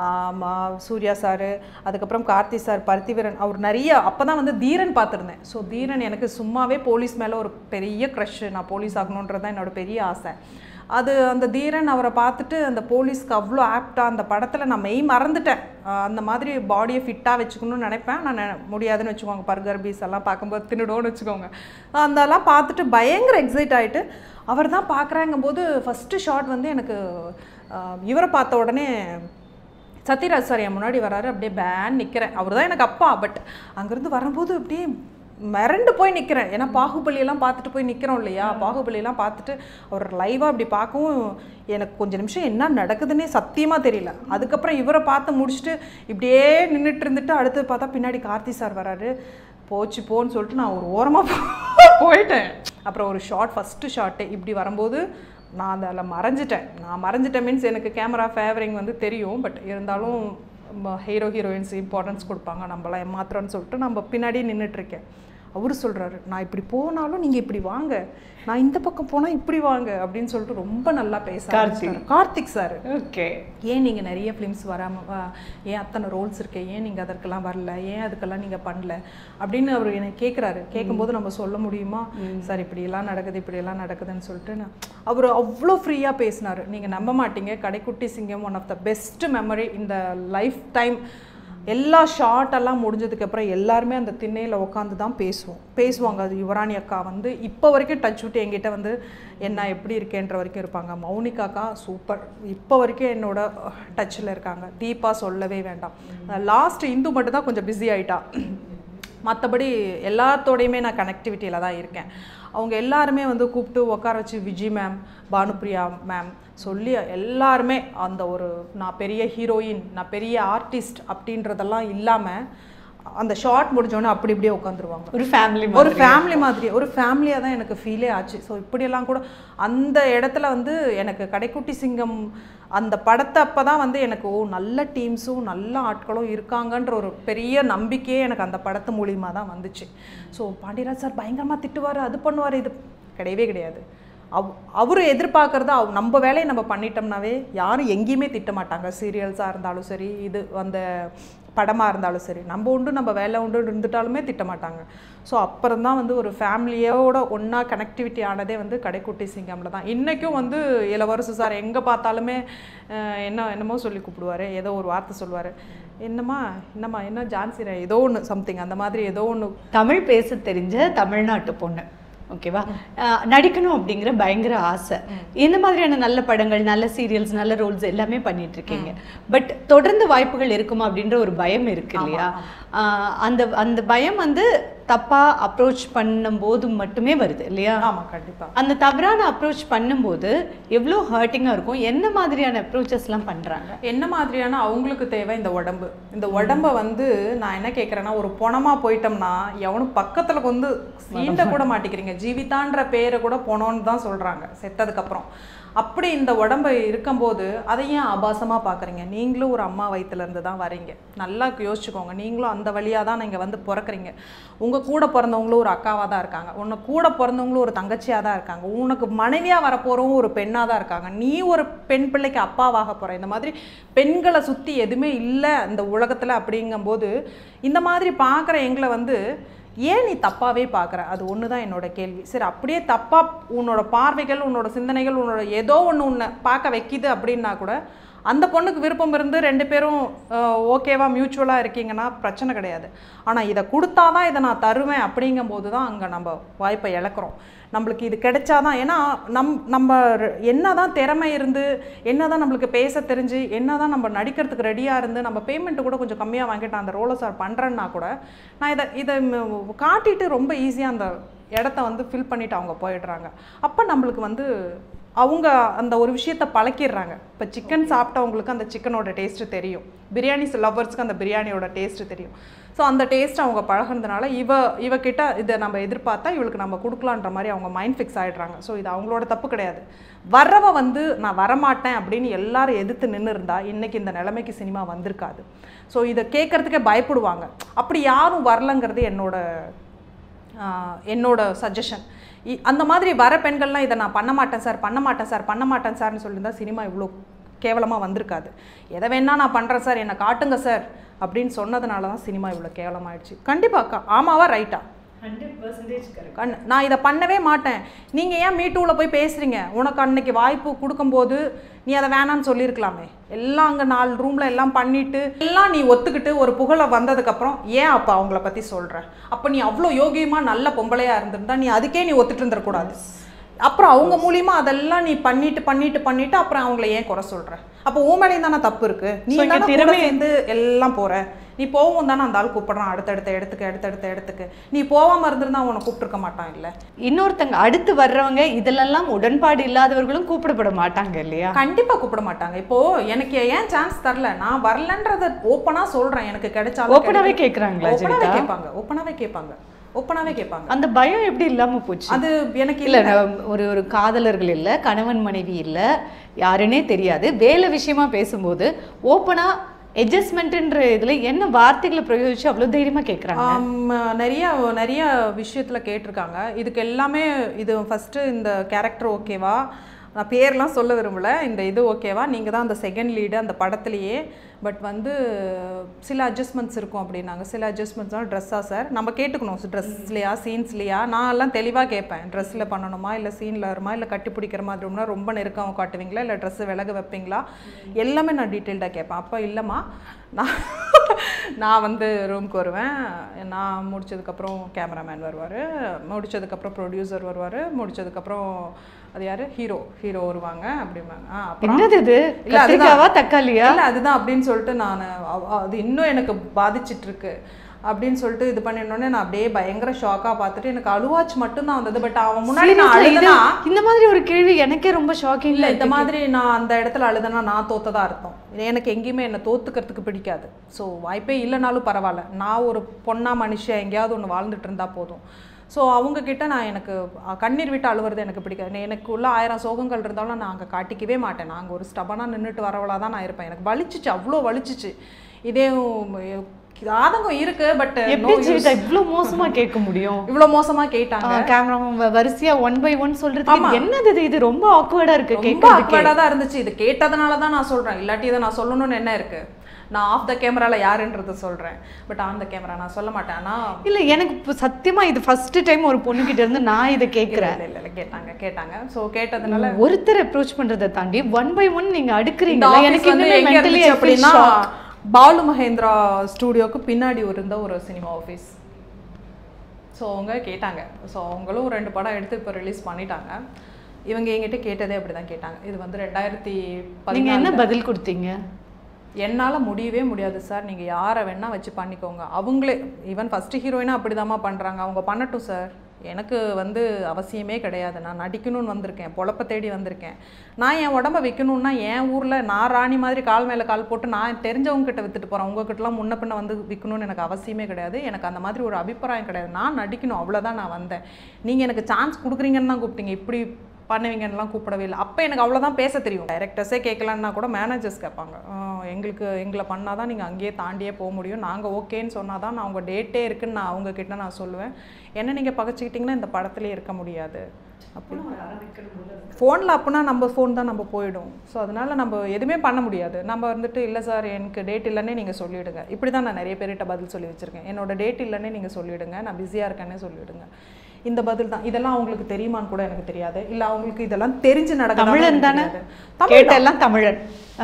சூர்யா சார், அதுக்கப்புறம் கார்த்தி சார், பருத்திவீரன், அவர் நிறைய அப்போ தான் வந்து தீரன் பார்த்துருந்தேன். ஸோ தீரன் எனக்கு சும்மாவே போலீஸ் மேலே ஒரு பெரிய க்ரஷ், நான் போலீஸ் ஆகணுன்றது தான் என்னோட பெரிய ஆசை. அது அந்த தீரன் அவரை பார்த்துட்டு அந்த போலீஸ்க்கு அவ்வளோ ஆப்டாக அந்த படத்தில் நான் மெய் மறந்துட்டேன். அந்த மாதிரி பாடியை ஃபிட்டாக வச்சுக்கணும்னு நினைப்பேன், நான் முடியாதுன்னு வச்சுக்கோங்க. பர்கர் பீஸ் எல்லாம் பார்க்கும்போது தின்னுடோன்னு வச்சுக்கோங்க. அதெல்லாம் பார்த்துட்டு பயங்கர எக்ஸைட் ஆகிட்டு அவர் தான் பார்க்குறாங்கும்போது ஃபஸ்ட்டு ஷாட் வந்து எனக்கு இவரை பார்த்த உடனே சத்யராஜ் சார் என் முன்னாடி வராரு, அப்படியே பேன் நிற்கிறேன். அவர் தான் எனக்கு அப்பா, பட் அங்கேருந்து வரும்போது அப்படியே மிரண்டு போய் நிற்கிறேன். ஏன்னா பாகுபலியெல்லாம் பார்த்துட்டு போய் நிற்கிறோம் இல்லையா, பாகுபலியெல்லாம் பார்த்துட்டு அவர் லைவாக அப்படி பார்க்கவும் எனக்கு கொஞ்சம் நிமிஷம் என்ன நடக்குதுன்னே சத்தியமாக தெரியல. அதுக்கப்புறம் இவரை பார்த்து முடிச்சுட்டு இப்படியே நின்றுட்டு இருந்துட்டு அடுத்து பார்த்தா பின்னாடி கார்த்தி சார் வராரு. போச்சு போன்னு சொல்லிட்டு நான் ஒரு ஓரமாக போயிட்டேன். அப்புறம் ஒரு ஷார்ட், ஃபஸ்ட்டு ஷார்ட்டு இப்படி வரும்போது நான் அதில் மறைஞ்சிட்டேன். நான் மறைஞ்சிட்டேன் மீன்ஸ் எனக்கு கேமரா ஃபேவரிங் வந்து தெரியும், பட் இருந்தாலும் ஹீரோ ஹீரோயின்ஸ் இம்பார்ட்டன்ஸ் கொடுப்பாங்க, நம்மளாம் ஏமாத்துறோன்னு சொல்லிட்டு நம்ம பின்னாடி நின்றுட்டுருக்கேன். அவரு சொல்கிறாரு, நான் இப்படி போனாலும் நீங்கள் இப்படி வாங்க, நான் இந்த பக்கம் போனால் இப்படி வாங்க அப்படின்னு சொல்லிட்டு ரொம்ப நல்லா பேச கார்த்திக் சார். ஓகே, ஏன் நீங்கள் நிறைய ஃபிலிம்ஸ் வராமல், ஏன் அத்தனை ரோல்ஸ் இருக்கு, ஏன் நீங்கள் அதற்கெல்லாம் வரல, ஏன் அதுக்கெல்லாம் நீங்கள் பண்ணல அப்படின்னு அவர் என்னை கேட்குறாரு. கேட்கும்போது நம்ம சொல்ல முடியுமா சார் இப்படியெல்லாம் நடக்குது இப்படியெல்லாம் நடக்குதுன்னு சொல்லிட்டு நான் அவர் அவ்வளோ ஃப்ரீயாக பேசினார். நீங்கள் நம்ப மாட்டீங்க, Kadaikutty Singam one of the best memory இந்த லைஃப் டைம். எல்லா ஷார்ட்டெல்லாம் முடிஞ்சதுக்கப்புறம் எல்லாருமே அந்த திண்ணையில் உட்காந்து தான் பேசுவோம் பேசுவாங்க அது யுவராணி அக்கா வந்து இப்போ வரைக்கும் டச் விட்டு என்கிட்ட வந்து என்ன எப்படி இருக்கேன்ற வரைக்கும் இருப்பாங்க. மௌனிகாக்கா சூப்பர், இப்போ வரைக்கும் என்னோட டச்சில் இருக்காங்க. தீபா சொல்லவே வேண்டாம். லாஸ்ட் இந்து மட்டும் தான் கொஞ்சம் பிஸி ஆகிட்டா, மற்றபடி எல்லாத்தோடையுமே நான் கனெக்டிவிட்டியில் தான் இருக்கேன். அவங்க எல்லாருமே வந்து கூப்பிட்டு உட்கார வச்சு விஜய் மேம், பானுப்ரியா மேம் சொல்லி எல்லாருமே அந்த ஒரு நான் பெரிய ஹீரோயின், நான் பெரிய ஆர்டிஸ்ட் அப்படின்றதெல்லாம் இல்லாமல் அந்த ஷார்ட் முடிஞ்சோடனே அப்படி இப்படியே உட்காந்துருவாங்க. ஒரு ஃபேமிலி ஒரு ஃபேமிலி மாதிரி ஒரு ஃபேமிலியாக தான் எனக்கு ஃபீலே ஆச்சு. ஸோ இப்படியெல்லாம் கூட அந்த இடத்துல வந்து எனக்கு கடைக்குட்டி சிங்கம் அந்த படத்தை அப்போ தான் வந்து எனக்கு ஓ நல்ல டீம்ஸும் நல்ல ஆட்களும் இருக்காங்கன்ற ஒரு பெரிய நம்பிக்கையே எனக்கு அந்த படத்து மூலியமாக தான் வந்துச்சு. ஸோ பாண்டியராஜ் சார் பயங்கரமாக திட்டுவார், அது பண்ணுவார், இது கிடையவே கிடையாது. அவ் அவரு எதிர்பார்க்குறத அவ் நம்ம வேலையை நம்ம பண்ணிட்டோம்னாவே யாரும் எங்கேயுமே திட்ட மாட்டாங்க. சீரியல்ஸாக இருந்தாலும் சரி, இது அந்த படமாக இருந்தாலும் சரி, நம்ம உண்டு நம்ம வேலை உண்டு இருந்துட்டாலுமே திட்ட மாட்டாங்க. ஸோ அப்புறம் தான் வந்து ஒரு ஃபேமிலியோட ஒன்றா கனெக்டிவிட்டி ஆனதே வந்து கடைக்குட்டி சிங்கமில் தான். இன்றைக்கும் வந்து இளவரசு சார் எங்கே பார்த்தாலுமே என்ன என்னமோ சொல்லி கூப்பிடுவார், ஏதோ ஒரு வார்த்தை சொல்லுவார், என்னம்மா என்னம்மா என்ன ஜான்சிரா ஏதோ ஒன்று சம்திங் அந்த மாதிரி ஏதோ ஒன்று. தமிழ் பேச தெரிஞ்ச தமிழ்நாட்டு பொண்ணு, ஓகேவா, நடிக்கணும் அப்படிங்கிற பயங்கர ஆசை. இந்த மாதிரியான நல்ல படங்கள், நல்ல சீரியல்ஸ், நல்ல ரோல்ஸ் எல்லாமே பண்ணிட்டு இருக்கீங்க. பட் தொடர்ந்து வாய்ப்புகள் இருக்குமா அப்படின்ற ஒரு பயம் இருக்கு இல்லையா? அந்த அந்த பயம் வந்து தப்பா அப்ரோச் பண்ணும்போது மட்டுமே வருது இல்லையா? ஆமாம், கண்டிப்பாக. அந்த தவறான அப்ரோச் பண்ணும்போது எவ்வளோ ஹர்ட்டிங்காக இருக்கும். என்ன மாதிரியான அப்ரோச்சஸ்லாம் பண்ணுறாங்க? என்ன மாதிரியான அவங்களுக்கு தேவை இந்த உடம்பு. இந்த உடம்பை வந்து நான் என்ன கேட்குறேன்னா, ஒரு பொணமாக போயிட்டோம்னா எவனும் பக்கத்தில் வந்து சீண்ட கூட மாட்டிக்கிறீங்க. ஜீவிதான்ற பேரை கூட பொணோன்னு தான் சொல்கிறாங்க செத்ததுக்கப்புறம். அப்படி இந்த உடம்பு இருக்கும்போது அதை ஏன் ஆபாசமாக பார்க்குறீங்க? நீங்களும் ஒரு அம்மா வயிற்றுலேருந்து தான் வரீங்க, நல்லா யோசிச்சுக்கோங்க. நீங்களும் அந்த வழியாக தான் நீங்கள் வந்து பிறக்கிறீங்க. உங்கள் கூட பிறந்தவங்களும் ஒரு அக்காவாக தான் இருக்காங்க, உன்னை கூட பிறந்தவங்களும் ஒரு தங்கச்சியாக தான் இருக்காங்க, உனக்கு மனைவியாக வரப்போகிறவங்க ஒரு பெண்ணாக தான் இருக்காங்க, நீ ஒரு பெண் பிள்ளைக்கு அப்பாவாக போகிற. இந்த மாதிரி பெண்களை சுற்றி எதுவுமே இல்லை இந்த உலகத்தில். அப்படிங்கும்போது இந்த மாதிரி பார்க்குற எங்களை வந்து ஏன் நீ தப்பாகவே பார்க்குற? அது ஒன்று தான் என்னோட கேள்வி. சரி, அப்படியே தப்பாக உன்னோட பார்வைகள், உன்னோட சிந்தனைகள், உன்னோட ஏதோ ஒன்று உன்னை பார்க்க வைக்கிது அப்படின்னா கூட அந்த பொண்ணுக்கு விருப்பம் இருந்து ரெண்டு பேரும் ஓகேவா மியூச்சுவலாக இருக்கீங்கன்னா பிரச்சனை கிடையாது. ஆனால் இதை கொடுத்தா தான் இதை நான் தருவேன் அப்படிங்கும்போது தான் அங்கே நம்ம வாய்ப்பை இழக்கிறோம். நம்மளுக்கு இது கிடைச்சாதான், ஏன்னா நம் நம்ம என்ன தான் திறமை இருந்து, என்ன தான் நம்மளுக்கு பேச தெரிஞ்சு, என்ன தான் நம்ம நடிக்கிறதுக்கு ரெடியாக இருந்து, நம்ம பேமெண்ட்டு கூட கொஞ்சம் கம்மியாக வாங்கிட்டு அந்த ரோலை சார் பண்ணுறேன்னா கூட நான் இதை இதை காட்டிட்டு ரொம்ப ஈஸியாக அந்த இடத்த வந்து ஃபில் பண்ணிவிட்டு அவங்க போயிடுறாங்க. அப்போ நம்மளுக்கு வந்து அவங்க அந்த ஒரு விஷயத்தை பழக்கிடுறாங்க. இப்போ சிக்கன் சாப்பிட்டவங்களுக்கு அந்த சிக்கனோட டேஸ்ட்டு தெரியும், பிரியாணி லவ்வர்ஸ்க்கு அந்த பிரியாணியோட டேஸ்ட்டு தெரியும். ஸோ அந்த டேஸ்ட் அவங்க பழகிறதுனால இவ இவக்கிட்ட இதை நம்ம எதிர்பார்த்தா இவளுக்கு நம்ம கொடுக்கலான்ற மாதிரி அவங்க மைண்ட் ஃபிக்ஸ் ஆகிடுறாங்க. ஸோ இது அவங்களோட தப்பு கிடையாது. வர்றவ வந்து நான் வரமாட்டேன் அப்படின்னு எல்லாரும் எதிர்த்து நின்று இருந்தா இன்றைக்கி இந்த நிலைமைக்கு சினிமா வந்திருக்காது. ஸோ இதை கேட்குறதுக்கே பயப்படுவாங்க. அப்படி யாரும் வரலங்கிறது என்னோட என்னோட சஜஷன். அந்த மாதிரி வர பெண்கள்லாம் இதை நான் பண்ண மாட்டேன் சார் பண்ண மாட்டேன் சார் பண்ண மாட்டேன் சார்னு சொல்லியிருந்தா சினிமா இவ்வளோ கேவலமாக வந்திருக்காது. எதை வேணா நான் பண்ணுறேன் சார், என்னை காட்டுங்க சார் அப்படின்னு சொன்னதுனால தான் சினிமா இவ்வளோ கேவலமாயிடுச்சு. கண்டிப்பாக்கா ஆமாவா ரைட்டா? Hundred percentage correct. கண் நான் இதை பண்ணவே மாட்டேன். நீங்கள் ஏன் மீட்டூவில் போய் பேசுகிறீங்க? உனக்கு அன்னைக்கு வாய்ப்பு கொடுக்கும்போது நீ அதை வேணான்னு சொல்லியிருக்கலாமே. எல்லாம் அங்கே நாலு ரூமில் எல்லாம் பண்ணிவிட்டு எல்லாம் நீ ஒத்துக்கிட்டு ஒரு புகழை வந்ததுக்கப்புறம் ஏன் அப்போ அவங்கள பற்றி சொல்கிற? அப்போ நீ அவ்வளோ யோகியமாக நல்ல பொம்பளையாக இருந்திருந்தா நீ அதுக்கே நீ ஒத்துட்டு இருந்துடக்கூடாது. அப்புறம் அவங்க மூலியமா அதெல்லாம் நீ பண்ணிட்டு பண்ணிட்டு பண்ணிட்டு அப்புறம் அவங்கள ஏன் குறை சொல்கிற? அப்போ உன் மேலேயும் தானே தப்பு இருக்குது. நீ தானே திறமை வந்து எல்லாம் போகிற. நீ போவும் தானே அந்த ஆள் கூப்பிட்றான் அடுத்தடுத்த இடத்துக்கு அடுத்தடுத்த இடத்துக்கு. நீ போகாமல் இருந்திருந்தா அவனை கூப்பிட்டுருக்க மாட்டான். இல்லை, இன்னொருத்தங்க அடுத்து வர்றவங்க இதிலெல்லாம் உடன்பாடு இல்லாதவர்களும் கூப்பிடப்பட மாட்டாங்க இல்லையா? கண்டிப்பாக கூப்பிட மாட்டாங்க. இப்போது எனக்கு ஏன் சான்ஸ் தரல, நான் வரலன்றதை ஓப்பனாக சொல்கிறேன். எனக்கு கிடைச்சாலும் ஓப்பனாகவே கேட்குறாங்களா? ஓப்பனாகவே கேட்பாங்க ஓப்பனாகவே கேட்பாங்க ஓப்பனாகவே கேட்பாங்க. அந்த பயம் எப்படி இல்லாமல் போச்சு? அது எனக்கு இல்லை, ஒரு ஒரு காதலர்கள் இல்லை, கணவன் மனைவி இல்லை, யாருன்னே தெரியாது, வேலை விஷயமா பேசும்போது ஓப்பனாக அட்ஜஸ்ட்மெண்ட்ன்ற இதில் என்ன வார்த்தைகளை பிரயோகிச்சு அவ்வளோ தைரியமாக கேட்குறாங்க? நிறைய நிறைய விஷயத்தில் கேட்டிருக்காங்க. இதுக்கு எல்லாமே இது ஃபஸ்ட்டு இந்த கேரக்டர் ஓகேவா, நான் பேர்லாம் சொல்ல விரும்பலை, இந்த இது ஓகேவா, நீங்கள் தான் அந்த செகண்ட் லீடு அந்த படத்துலையே, பட் வந்து சில அட்ஜஸ்ட்மெண்ட்ஸ் இருக்கும் அப்படின்னாங்க. சில அட்ஜஸ்ட்மெண்ட்ஸ்னால் ட்ரெஸ்ஸாக சார் நம்ம கேட்டுக்கணும், ட்ரெஸ்லையா சீன்ஸ்லையா? நான் எல்லாம் தெளிவாக கேட்பேன், ட்ரெஸ்ஸில் பண்ணணுமா இல்லை சீனில் வருமா இல்லை கட்டி பிடிக்கிற மாதிரி ரொம்ப ரொம்ப நெருக்கம் காட்டுவீங்களா இல்லை ட்ரெஸ்ஸு விலக வைப்பீங்களா, எல்லாமே நான் டீட்டெயில்டாக கேட்பேன். அப்போ இல்லைம்மா நான் நான் வந்து ரூமுக்கு வருவேன், நான் முடிச்சதுக்கப்புறம் கேமராமேன் வருவார், முடிச்சதுக்கப்புறம் ப்ரொடியூசர் வருவார், முடிச்சதுக்கப்புறம் அது யார் ஹீரோ ஹீரோ வருவாங்க அப்படிம்பாங்க. ஆ அப்புறம் இது இல்லை அதுக்காவா தக்காளியா இல்லை அதுதான் அப்படின்னு சொல்லிட்டு நான் அது இன்னும் எனக்கு பாதிச்சிட்ருக்கு அப்படின்னு சொல்லிட்டு இது பண்ணினோடனே நான் அப்படியே பயங்கர ஷாக்காக பார்த்துட்டு எனக்கு அழுவாச்சு மட்டும்தான் வந்தது. பட் அவன் முன்னாடி நான் அழுதுனா இந்த மாதிரி ஒரு கேள்வி எனக்கே ரொம்ப ஷாக்கிங். இல்லை, இந்த மாதிரி நான் அந்த இடத்துல அழுதுனா நான் தோத்ததா அர்த்தம். எனக்கு எங்கேயுமே என்னை தோத்துக்கிறதுக்கு பிடிக்காது. ஸோ வாய்ப்பே இல்லைனாலும் பரவாயில்ல, நான் ஒரு பொண்ணா மனுஷன் எங்கேயாவது ஒன்று வாழ்ந்துட்டு இருந்தால் போதும். ஸோ அவங்கக்கிட்ட நான் எனக்கு கண்ணீர் விட்டு அழுவுறது எனக்கு பிடிக்காது. எனக்கு உள்ள ஆயிரம் சோகங்கள் இருந்தாலும் நான் அங்கே காட்டிக்கவே மாட்டேன். நாங்கள் ஒரு ஸ்டபனாக நின்றுட்டு வரவளாக தான் நான் இருப்பேன். எனக்கு வலிச்சிச்சு, அவ்வளோ வலிச்சிச்சு. இதே ஆதங்கம் இருக்கு. பட் இவ்வளோ மோசமாக கேட்க முடியும்? இவ்வளோ மோசமாக கேட்டாங்க. கேமரா வரிசையா ஒன் பை ஒன் சொல்றது என்னது? இது ரொம்ப ஆக்வர்டாக இருக்கு. ரொம்ப ஆக்வர்டாக தான் இருந்துச்சு. இது கேட்டதுனால தான் நான் சொல்கிறேன். இல்லாட்டி இதை நான் சொல்லணும்னு என்ன இருக்கு? நான் ஆஃப் த கேமராவில் யாருன்றதை சொல்கிறேன், பட் ஆன் த கேமரா நான் சொல்ல மாட்டேன். ஆனால் இல்லை, எனக்கு இப்போ சத்தியமாக இது ஃபஸ்ட்டு டைம் ஒரு பொண்ணுக்கிட்ட இருந்து நான் இதை கேட்குறேன். இல்லை இல்லை கேட்டாங்க கேட்டாங்க ஸோ கேட்டதுனால ஒருத்தர் அப்ரோச் பண்ணுறதை தாண்டி ஒன் பை ஒன் நீங்கள் அடுக்குறீங்க. எனக்கு மென்டலி அப்படின்னா பாலு மகேந்திரா ஸ்டூடியோவுக்கு பின்னாடி இருந்த ஒரு சினிமா ஆஃபீஸ். ஸோ அவங்க கேட்டாங்க. ஸோ அவங்களும் ரெண்டு படம் எடுத்து இப்போ ரிலீஸ் பண்ணிட்டாங்க. இவங்க எங்கிட்ட கேட்டதே அப்படி தான் கேட்டாங்க. இது வந்து ரெண்டாயிரத்தி பதினேழு என்ன பதில் கொடுத்தீங்க? என்னால் முடியவே முடியாது சார், நீங்கள் யாரை வேணால் வச்சு பண்ணிக்கோங்க. அவங்களே ஈவன் ஃபஸ்ட்டு ஹீரோயினாக அப்படி தாம்மா பண்ணுறாங்க, அவங்க பண்ணட்டும் சார், எனக்கு வந்து அவசியமே கிடையாது. நான் நடிக்கணும்னு வந்திருக்கேன், பொழப்ப தேடி வந்திருக்கேன். நான் என் உடம்பை விற்கணுன்னா என் ஊரில் நான் ராணி மாதிரி கால் மேலே கால் போட்டு நான் தெரிஞ்சவங்ககிட்ட விற்றுட்டு போகிறேன். உங்ககிட்டலாம் முன்ன பின்ன வந்து விற்கணும்னு எனக்கு அவசியமே கிடையாது. எனக்கு அந்த மாதிரி ஒரு அபிப்பிராயம் கிடையாது. நான் நடிக்கணும், அவ்வளோதான் நான் வந்தேன். நீங்கள் எனக்கு சான்ஸ் கொடுக்குறீங்கன்னு தான் கூப்பிட்டீங்க, இப்படி பண்ணுவீங்கன்னெலாம் கூப்பிடவே இல்லை. அப்போ எனக்கு அவ்வளோதான் பேச தெரியும். டைரக்டர்ஸே கேட்கலன்னா கூட மேனேஜர்ஸ் கேட்பாங்க, எங்களுக்கு எங்களை பண்ணால் தான் நீங்கள் அங்கேயே தாண்டியே போக முடியும், நாங்கள் ஓகேன்னு சொன்னால் தான் நான் உங்கள் டேட்டே இருக்குன்னு நான் அவங்கக்கிட்ட நான் சொல்லுவேன். என்ன நீங்கள் பகச்சிக்கிட்டிங்கன்னா இந்த படத்துலேயே இருக்க முடியாது அப்படி ஃபோனில் அப்படின்னா நம்ம ஃபோன் தான் நம்ம போயிடும். ஸோ அதனால் நம்ம எதுவுமே பண்ண முடியாது. நம்ம வந்துட்டு இல்லை சார் எனக்கு டேட் இல்லைன்னே நீங்கள் சொல்லிவிடுங்க. இப்படி தான் நான் நிறைய பேர்கிட்ட பதில் சொல்லி வச்சுருக்கேன். என்னோட டேட் இல்லைன்னே நீங்கள் சொல்லிவிடுங்க, நான் பிஸியாக இருக்கேன்னே சொல்லிவிடுங்க. இந்த பதில் தான். இதெல்லாம் அவங்களுக்கு தெரியுமான்னு கூட எனக்கு தெரியாது. இல்லை அவங்களுக்கு இதெல்லாம் தெரிஞ்சு நடக்க தமிழன் தானே, கேட்டெல்லாம் தமிழன்.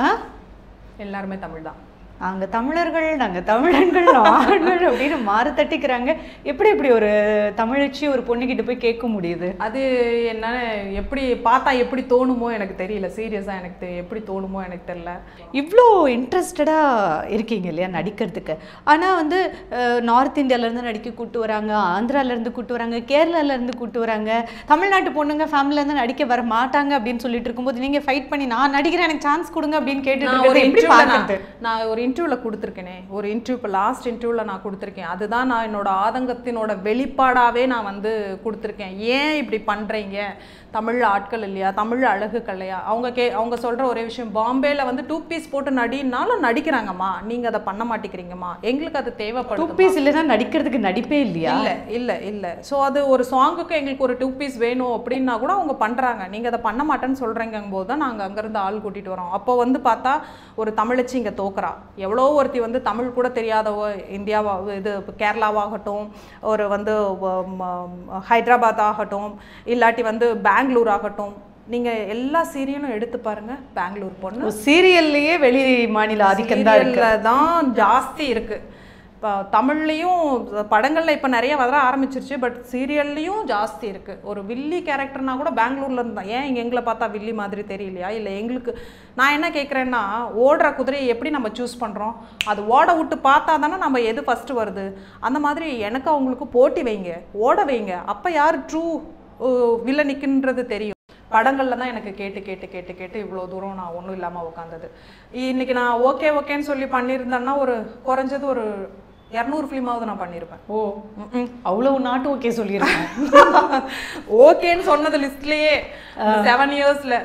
எல்லாருமே தமிழ் தான். நாங்கள் தமிழர்கள், நாங்கள் தமிழர்கள், ஆண்கள் அப்படின்னு மாறு தட்டிக்கிறாங்க. எப்படி இப்படி ஒரு தமிழச்சி ஒரு பொண்ணுக்கிட்ட போய் கேட்க முடியுது? அது என்ன எப்படி பார்த்தா எப்படி தோணுமோ எனக்கு தெரியல. சீரியஸாக எனக்கு எப்படி தோணுமோ எனக்கு தெரியல. இவ்வளோ இன்ட்ரெஸ்டடாக இருக்கீங்க இல்லையா நடிக்கிறதுக்கு. ஆனால் வந்து நார்த் இந்தியாவிலேருந்து நடிக்க கூப்பிட்டு வராங்க, ஆந்திராவிலேருந்து கூப்பிட்டு வராங்க, கேரளாவிலேருந்து கூப்பிட்டு வராங்க. தமிழ்நாட்டு பொண்ணுங்க ஃபேமிலியிலேருந்து நடிக்க வர மாட்டாங்க அப்படின்னு சொல்லிட்டு இருக்கும்போது நீங்கள் ஃபைட் பண்ணி நான் நடிக்கிறேன் எனக்கு சான்ஸ் கொடுங்க அப்படின்னு கேட்டுட்டு நான் ஒரு இன்டர்வியூவில் கொடுத்துருக்கேனே, ஒரு இன்டர்வியூ இப்போ லாஸ்ட் இன்டர்வியூவில் நான் கொடுத்துருக்கேன். அதுதான் நான் என்னோட ஆதங்கத்தினோட வெளிப்பாடாகவே நான் வந்து கொடுத்துருக்கேன். ஏன் இப்படி பண்ணுறீங்க, தமிழ் ஆட்கள் இல்லையா, தமிழ் அழகுகள் இல்லையா? அவங்க கே அவங்க சொல்கிற ஒரே விஷயம், பாம்பேயில் வந்து டூ பீஸ் போட்டு நடினாலும் நடிக்கிறாங்கம்மா, நீங்கள் அதை பண்ண மாட்டேங்கிறீங்கம்மா, எங்களுக்கு அது தேவைப்படும். டூ பீஸ் இல்லைன்னா நடிக்கிறதுக்கு நடிப்பே இல்லையா? இல்லை இல்லை இல்லை. ஸோ அது ஒரு சாங்குக்கு எங்களுக்கு ஒரு டூ பீஸ் வேணும் அப்படின்னா கூட அவங்க பண்ணுறாங்க. நீங்கள் அதை பண்ண மாட்டேன்னு சொல்கிறீங்கும் போது தான் நாங்கள் அங்கேருந்து ஆள் கூட்டிகிட்டு வரோம். அப்போ வந்து பார்த்தா ஒரு தமிழச்சி இங்கே தோக்குறா. எவ்வளோ ஒருத்தி வந்து தமிழ் கூட தெரியாதவோ, இந்தியாவா இது கேரளாவாகட்டும், ஒரு வந்து ஹைதராபாத் ஆகட்டும், இல்லாட்டி வந்து பெங்களூர் ஆகட்டும், நீங்கள் எல்லா சீரியலும் எடுத்து பாருங்கள், பெங்களூர் பொண்ணு சீரியல்லையே வெளி மாநில ஆதிக்கம் தான் ஜாஸ்தி இருக்குது. இப்போ தமிழ்லேயும் படங்களில் இப்போ நிறைய வர ஆரம்பிச்சிருச்சு, பட் சீரியல்லையும் ஜாஸ்தி இருக்குது. ஒரு வில்லி கேரக்டர்னா கூட பெங்களூரில் இருந்தால் ஏன் இங்கே எங்களை பார்த்தா வில்லி மாதிரி தெரியலையா? இல்லை எங்களுக்கு நான் என்ன கேட்குறேன்னா, ஓடுற குதிரையை எப்படி நம்ம சூஸ் பண்ணுறோம்? அது ஓட விட்டு பார்த்தா தானே நம்ம எது ஃபஸ்ட்டு வருது. அந்த மாதிரி எனக்கு அவங்களுக்கு போட்டி வைங்க, ஓட வைங்க, அப்போ யார் ட்ரூ வில்லனிக்குன்றது தெரியும். படங்களில் தான் எனக்கு கேட்டு கேட்டு கேட்டு கேட்டு இவ்வளோ தூரம் நான் ஒன்றும் இல்லாமல் உட்காந்தது. இன்றைக்கி நான் ஓகே ஓகேன்னு சொல்லி பண்ணியிருந்தேன்னா ஒரு குறைஞ்சது ஒரு இரநூறு ஃபிலிமாவது நான் பண்ணியிருப்பேன். ஓ அவ்வளோ நாட்டு ஓகே சொல்லியிருக்கேன். ஓகேன்னு சொன்னது லிஸ்ட்லேயே செவன் இயர்ஸில்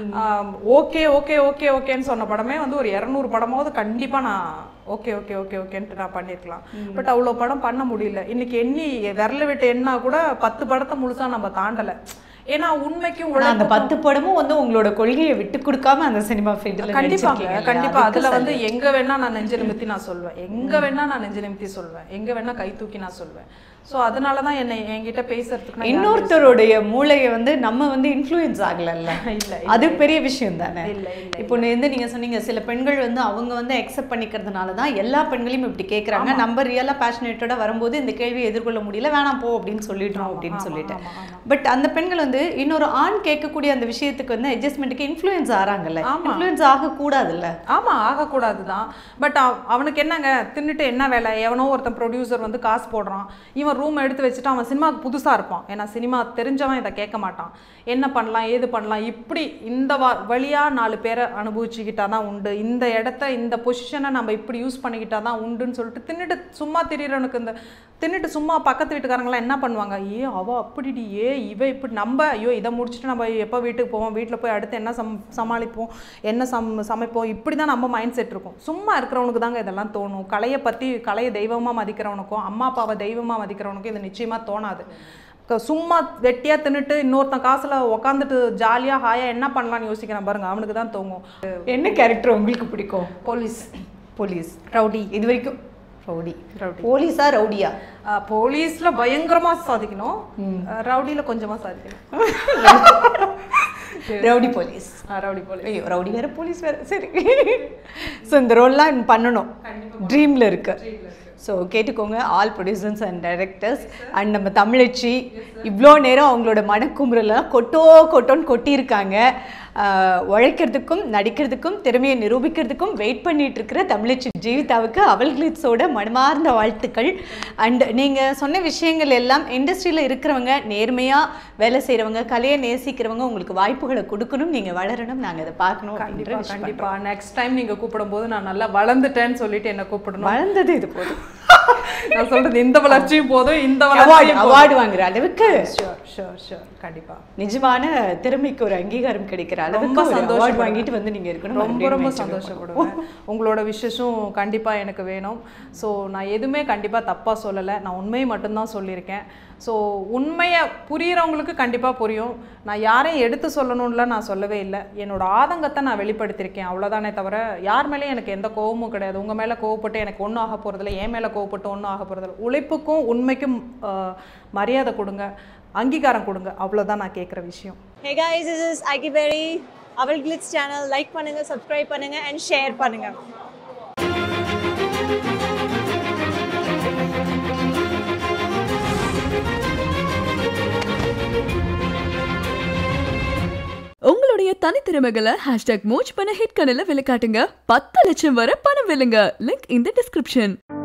ஓகே ஓகே ஓகே ஓகேன்னு சொன்ன படமே வந்து ஒரு இரநூறு படமாவது கண்டிப்பாக நான் ஓகே ஓகே ஓகே ஓகேன்ட்டு நான் பண்ணியிருக்கலாம். பட் அவ்வளோ படம் பண்ண முடியல. இன்றைக்கி எண்ணி விரல விட்டு எண்ணா கூட பத்து படத்தை முழுசாக நம்ம தாண்டலை. ஏன்னா உண்மைக்கும் அந்த பத்து படமும் வந்து உங்களோட கொள்கையை விட்டு கொடுக்காம அந்த சினிமா ஃபீல்டில் கண்டிப்பாக கண்டிப்பாக அதில் வந்து எங்கே வேணா நான் நெஞ்சு நிமித்தி நான் சொல்வேன், எங்கே வேணா நான் நெஞ்சு நிமித்தி சொல்வேன், எங்கே வேணா கை தூக்கி நான் சொல்வேன். ஸோ அதனால தான் என்னை என்கிட்ட பேசுறதுக்கு இன்னொருத்தருடைய மூளையை வந்து நம்ம வந்து இன்ஃப்ளூயன்ஸ் ஆகலைல்ல. இல்லை அது பெரிய விஷயம் தானே. இல்லை இப்போ வந்து நீங்கள் சொன்னீங்க சில பெண்கள் வந்து அவங்க வந்து அக்செப்ட் பண்ணிக்கிறதுனால தான் எல்லா பெண்களையும் இப்படி கேட்குறாங்க. நம்ம ரியலாக பேஷனேட்டடாக வரும்போது இந்த கேள்வியை எதிர்கொள்ள முடியல, வேணாம் போ அப்படின்னு சொல்லிடுறோம் அப்படின்னு சொல்லிட்டு. பட் அந்த பெண்கள் வந்து இன்னொரு ஆண் கேட்கக்கூடிய அந்த விஷயத்துக்கு வந்து அட்ஜஸ்ட்மெண்ட்டுக்கு இன்ஃப்ளூயன்ஸ் ஆகிறாங்கல்ல. இன்ஃப்ளூயன்ஸ் ஆகக்கூடாதுல்ல. ஆமாம் ஆகக்கூடாது தான். பட் அவனுக்கு என்னங்க தின்னுட்டு என்ன வேலை? எவனோ ஒருத்தன் ப்ரொடியூசர் வந்து காசு போடுறான், இவன் ரூம் எடுத்து வச்சுட்டு அவன் சினிமாவுக்கு புதுசாக இருப்பான். ஏன்னா சினிமா தெரிஞ்சவன் இதை கேட்க மாட்டான். என்ன பண்ணலாம் ஏது பண்ணலாம் இப்படி இந்த வ வழியாக நாலு பேரை அனுபவிச்சுக்கிட்டா தான் உண்டு. இந்த இடத்த இந்த பொசிஷனை நம்ம இப்படி யூஸ் பண்ணிக்கிட்டா தான் உண்டுன்னு சொல்லிட்டு தின்னுட்டு சும்மா திரியிறவனுக்கு இந்த தின்னுட்டு சும்மா பக்கத்து வீட்டுக்காரங்களாம் என்ன பண்ணுவாங்க, ஏ அவள் அப்படிடி, ஏ இவ இப்படி, நம்ம ஐயோ இதை முடிச்சுட்டு நம்ம எப்போ வீட்டுக்கு போவோம், வீட்டில் போய் அடுத்து என்ன சம் சமாளிப்போம் என்ன சம் சமைப்போம் இப்படி தான் நம்ம மைண்ட் செட் இருக்கும். சும்மா இருக்கிறவனுக்கு தாங்க இதெல்லாம் தோணும். கலையை பற்றி கலையை தெய்வமாக மதிக்கிறவனுக்கும் அம்மா அப்பாவை தெய்வமாக மதிக்கிறவனுக்கும் இது நிச்சயமாக தோணாது. சும்மா வெட்டியாக தின்னுட்டு இன்னொருத்தன் காசில் உக்காந்துட்டு ஜாலியாக ஹாயாக என்ன பண்ணலான்னு யோசிக்கிறேன் பாருங்க, அவனுக்கு தான் தோங்கும். என்ன கேரக்டர் உங்களுக்கு பிடிக்கும்? போலீஸ். Police rowdy. இது வரைக்கும் ரவுடி ரவுடி போலீஸா ரவுடியா? போலீஸ்ல பயங்கரமா சாதிக்கணும், ரவுடியில கொஞ்சமா சாதிக்கணும். Rowdy police. Rowdy police. ஐயோ ரவுடி வேற போலீஸ் வேற. சரி. ஸோ இந்த ரோல்லாம் பண்ணணும் ட்ரீமில் இருக்கு. ஸோ கேட்டுக்கோங்க all producers and directors and நம்ம தமிழச்சி இவ்வளோ நேரம் அவங்களோட மனக்குமுறலாம் கொட்டோ கொட்டோன்னு கொட்டியிருக்காங்க. உழைக்கிறதுக்கும் நடிக்கிறதுக்கும் திறமையை நிரூபிக்கிறதுக்கும் வெயிட் பண்ணிட்டு இருக்கிற தமிழச்சி ஜீவிதாவுக்கு அவல்கிளிட்ஸோட மனமார்ந்த வாழ்த்துக்கள். அண்ட் நீங்கள் சொன்ன விஷயங்கள் எல்லாம் இண்டஸ்ட்ரியில் இருக்கிறவங்க, நேர்மையாக வேலை செய்கிறவங்க, கலையை நேசிக்கிறவங்க உங்களுக்கு வாய்ப்புகளை கொடுக்கணும், நீங்கள் வளரணும், நாங்கள் அதை பார்க்கணும். கண்டிப்பாக கண்டிப்பாக நெக்ஸ்ட் டைம் நீங்கள் கூப்பிடும் போது நான் நல்லா வளர்ந்துட்டேன்னு சொல்லிட்டு என்ன கூப்பிடணும். வளர்ந்தது இது போதும். நான் சொல்றது இந்த வளர்ச்சியும் போதும், இந்த வளர்ச்சி அவார்டு வாங்குற அளவுக்கு ஷூர் ஷூர் கண்டிப்பா நிஜமான திறமைக்கு ஒரு அங்கீகாரம் கிடைக்கிற அளவுக்கு சந்தோஷம் வாங்கிட்டு வந்து நீங்க இருக்கணும். ரொம்ப ரொம்ப சந்தோஷப்படுவேன். உங்களோட விஷஸும் கண்டிப்பா எனக்கு வேணும். ஸோ நான் எதுவுமே கண்டிப்பா தப்பா சொல்லலை, நான் உண்மையை மட்டும்தான் சொல்லியிருக்கேன். ஸோ உண்மையை புரிகிறவங்களுக்கு கண்டிப்பாக புரியும். நான் யாரையும் எடுத்து சொல்லணும்ல நான் சொல்லவே இல்லை, என்னோடய ஆதங்கத்தை நான் வெளிப்படுத்தியிருக்கேன், அவ்வளோதானே தவிர யார் மேலேயும் எனக்கு எந்த கோபமும் கிடையாது. உங்கள் மேலே கோவப்பட்டு எனக்கு ஒன்றும் ஆக போகிறதில்ல, என் மேலே கோவப்பட்டு ஒன்றும் ஆக போகிறதில்ல. உழைப்புக்கும் உண்மைக்கும் மரியாதை கொடுங்க, அங்கீகாரம் கொடுங்க, அவ்வளோதான் நான் கேட்குற விஷயம். Hey guys, this is Akiberi, AvalGlitz channel. Like பண்ணுங்க, subscribe பண்ணுங்க and share பண்ணுங்க. உங்களுடைய தனித்திறமைகளை ஹேஷ்டாக் மூச் பண்ண ஹிட் கனல விளக்காட்டுங்க. பத்து லட்சம் வரை பணம் வெல்லுங்க. லிங்க் இந்த டிஸ்கிரிப்ஷன்.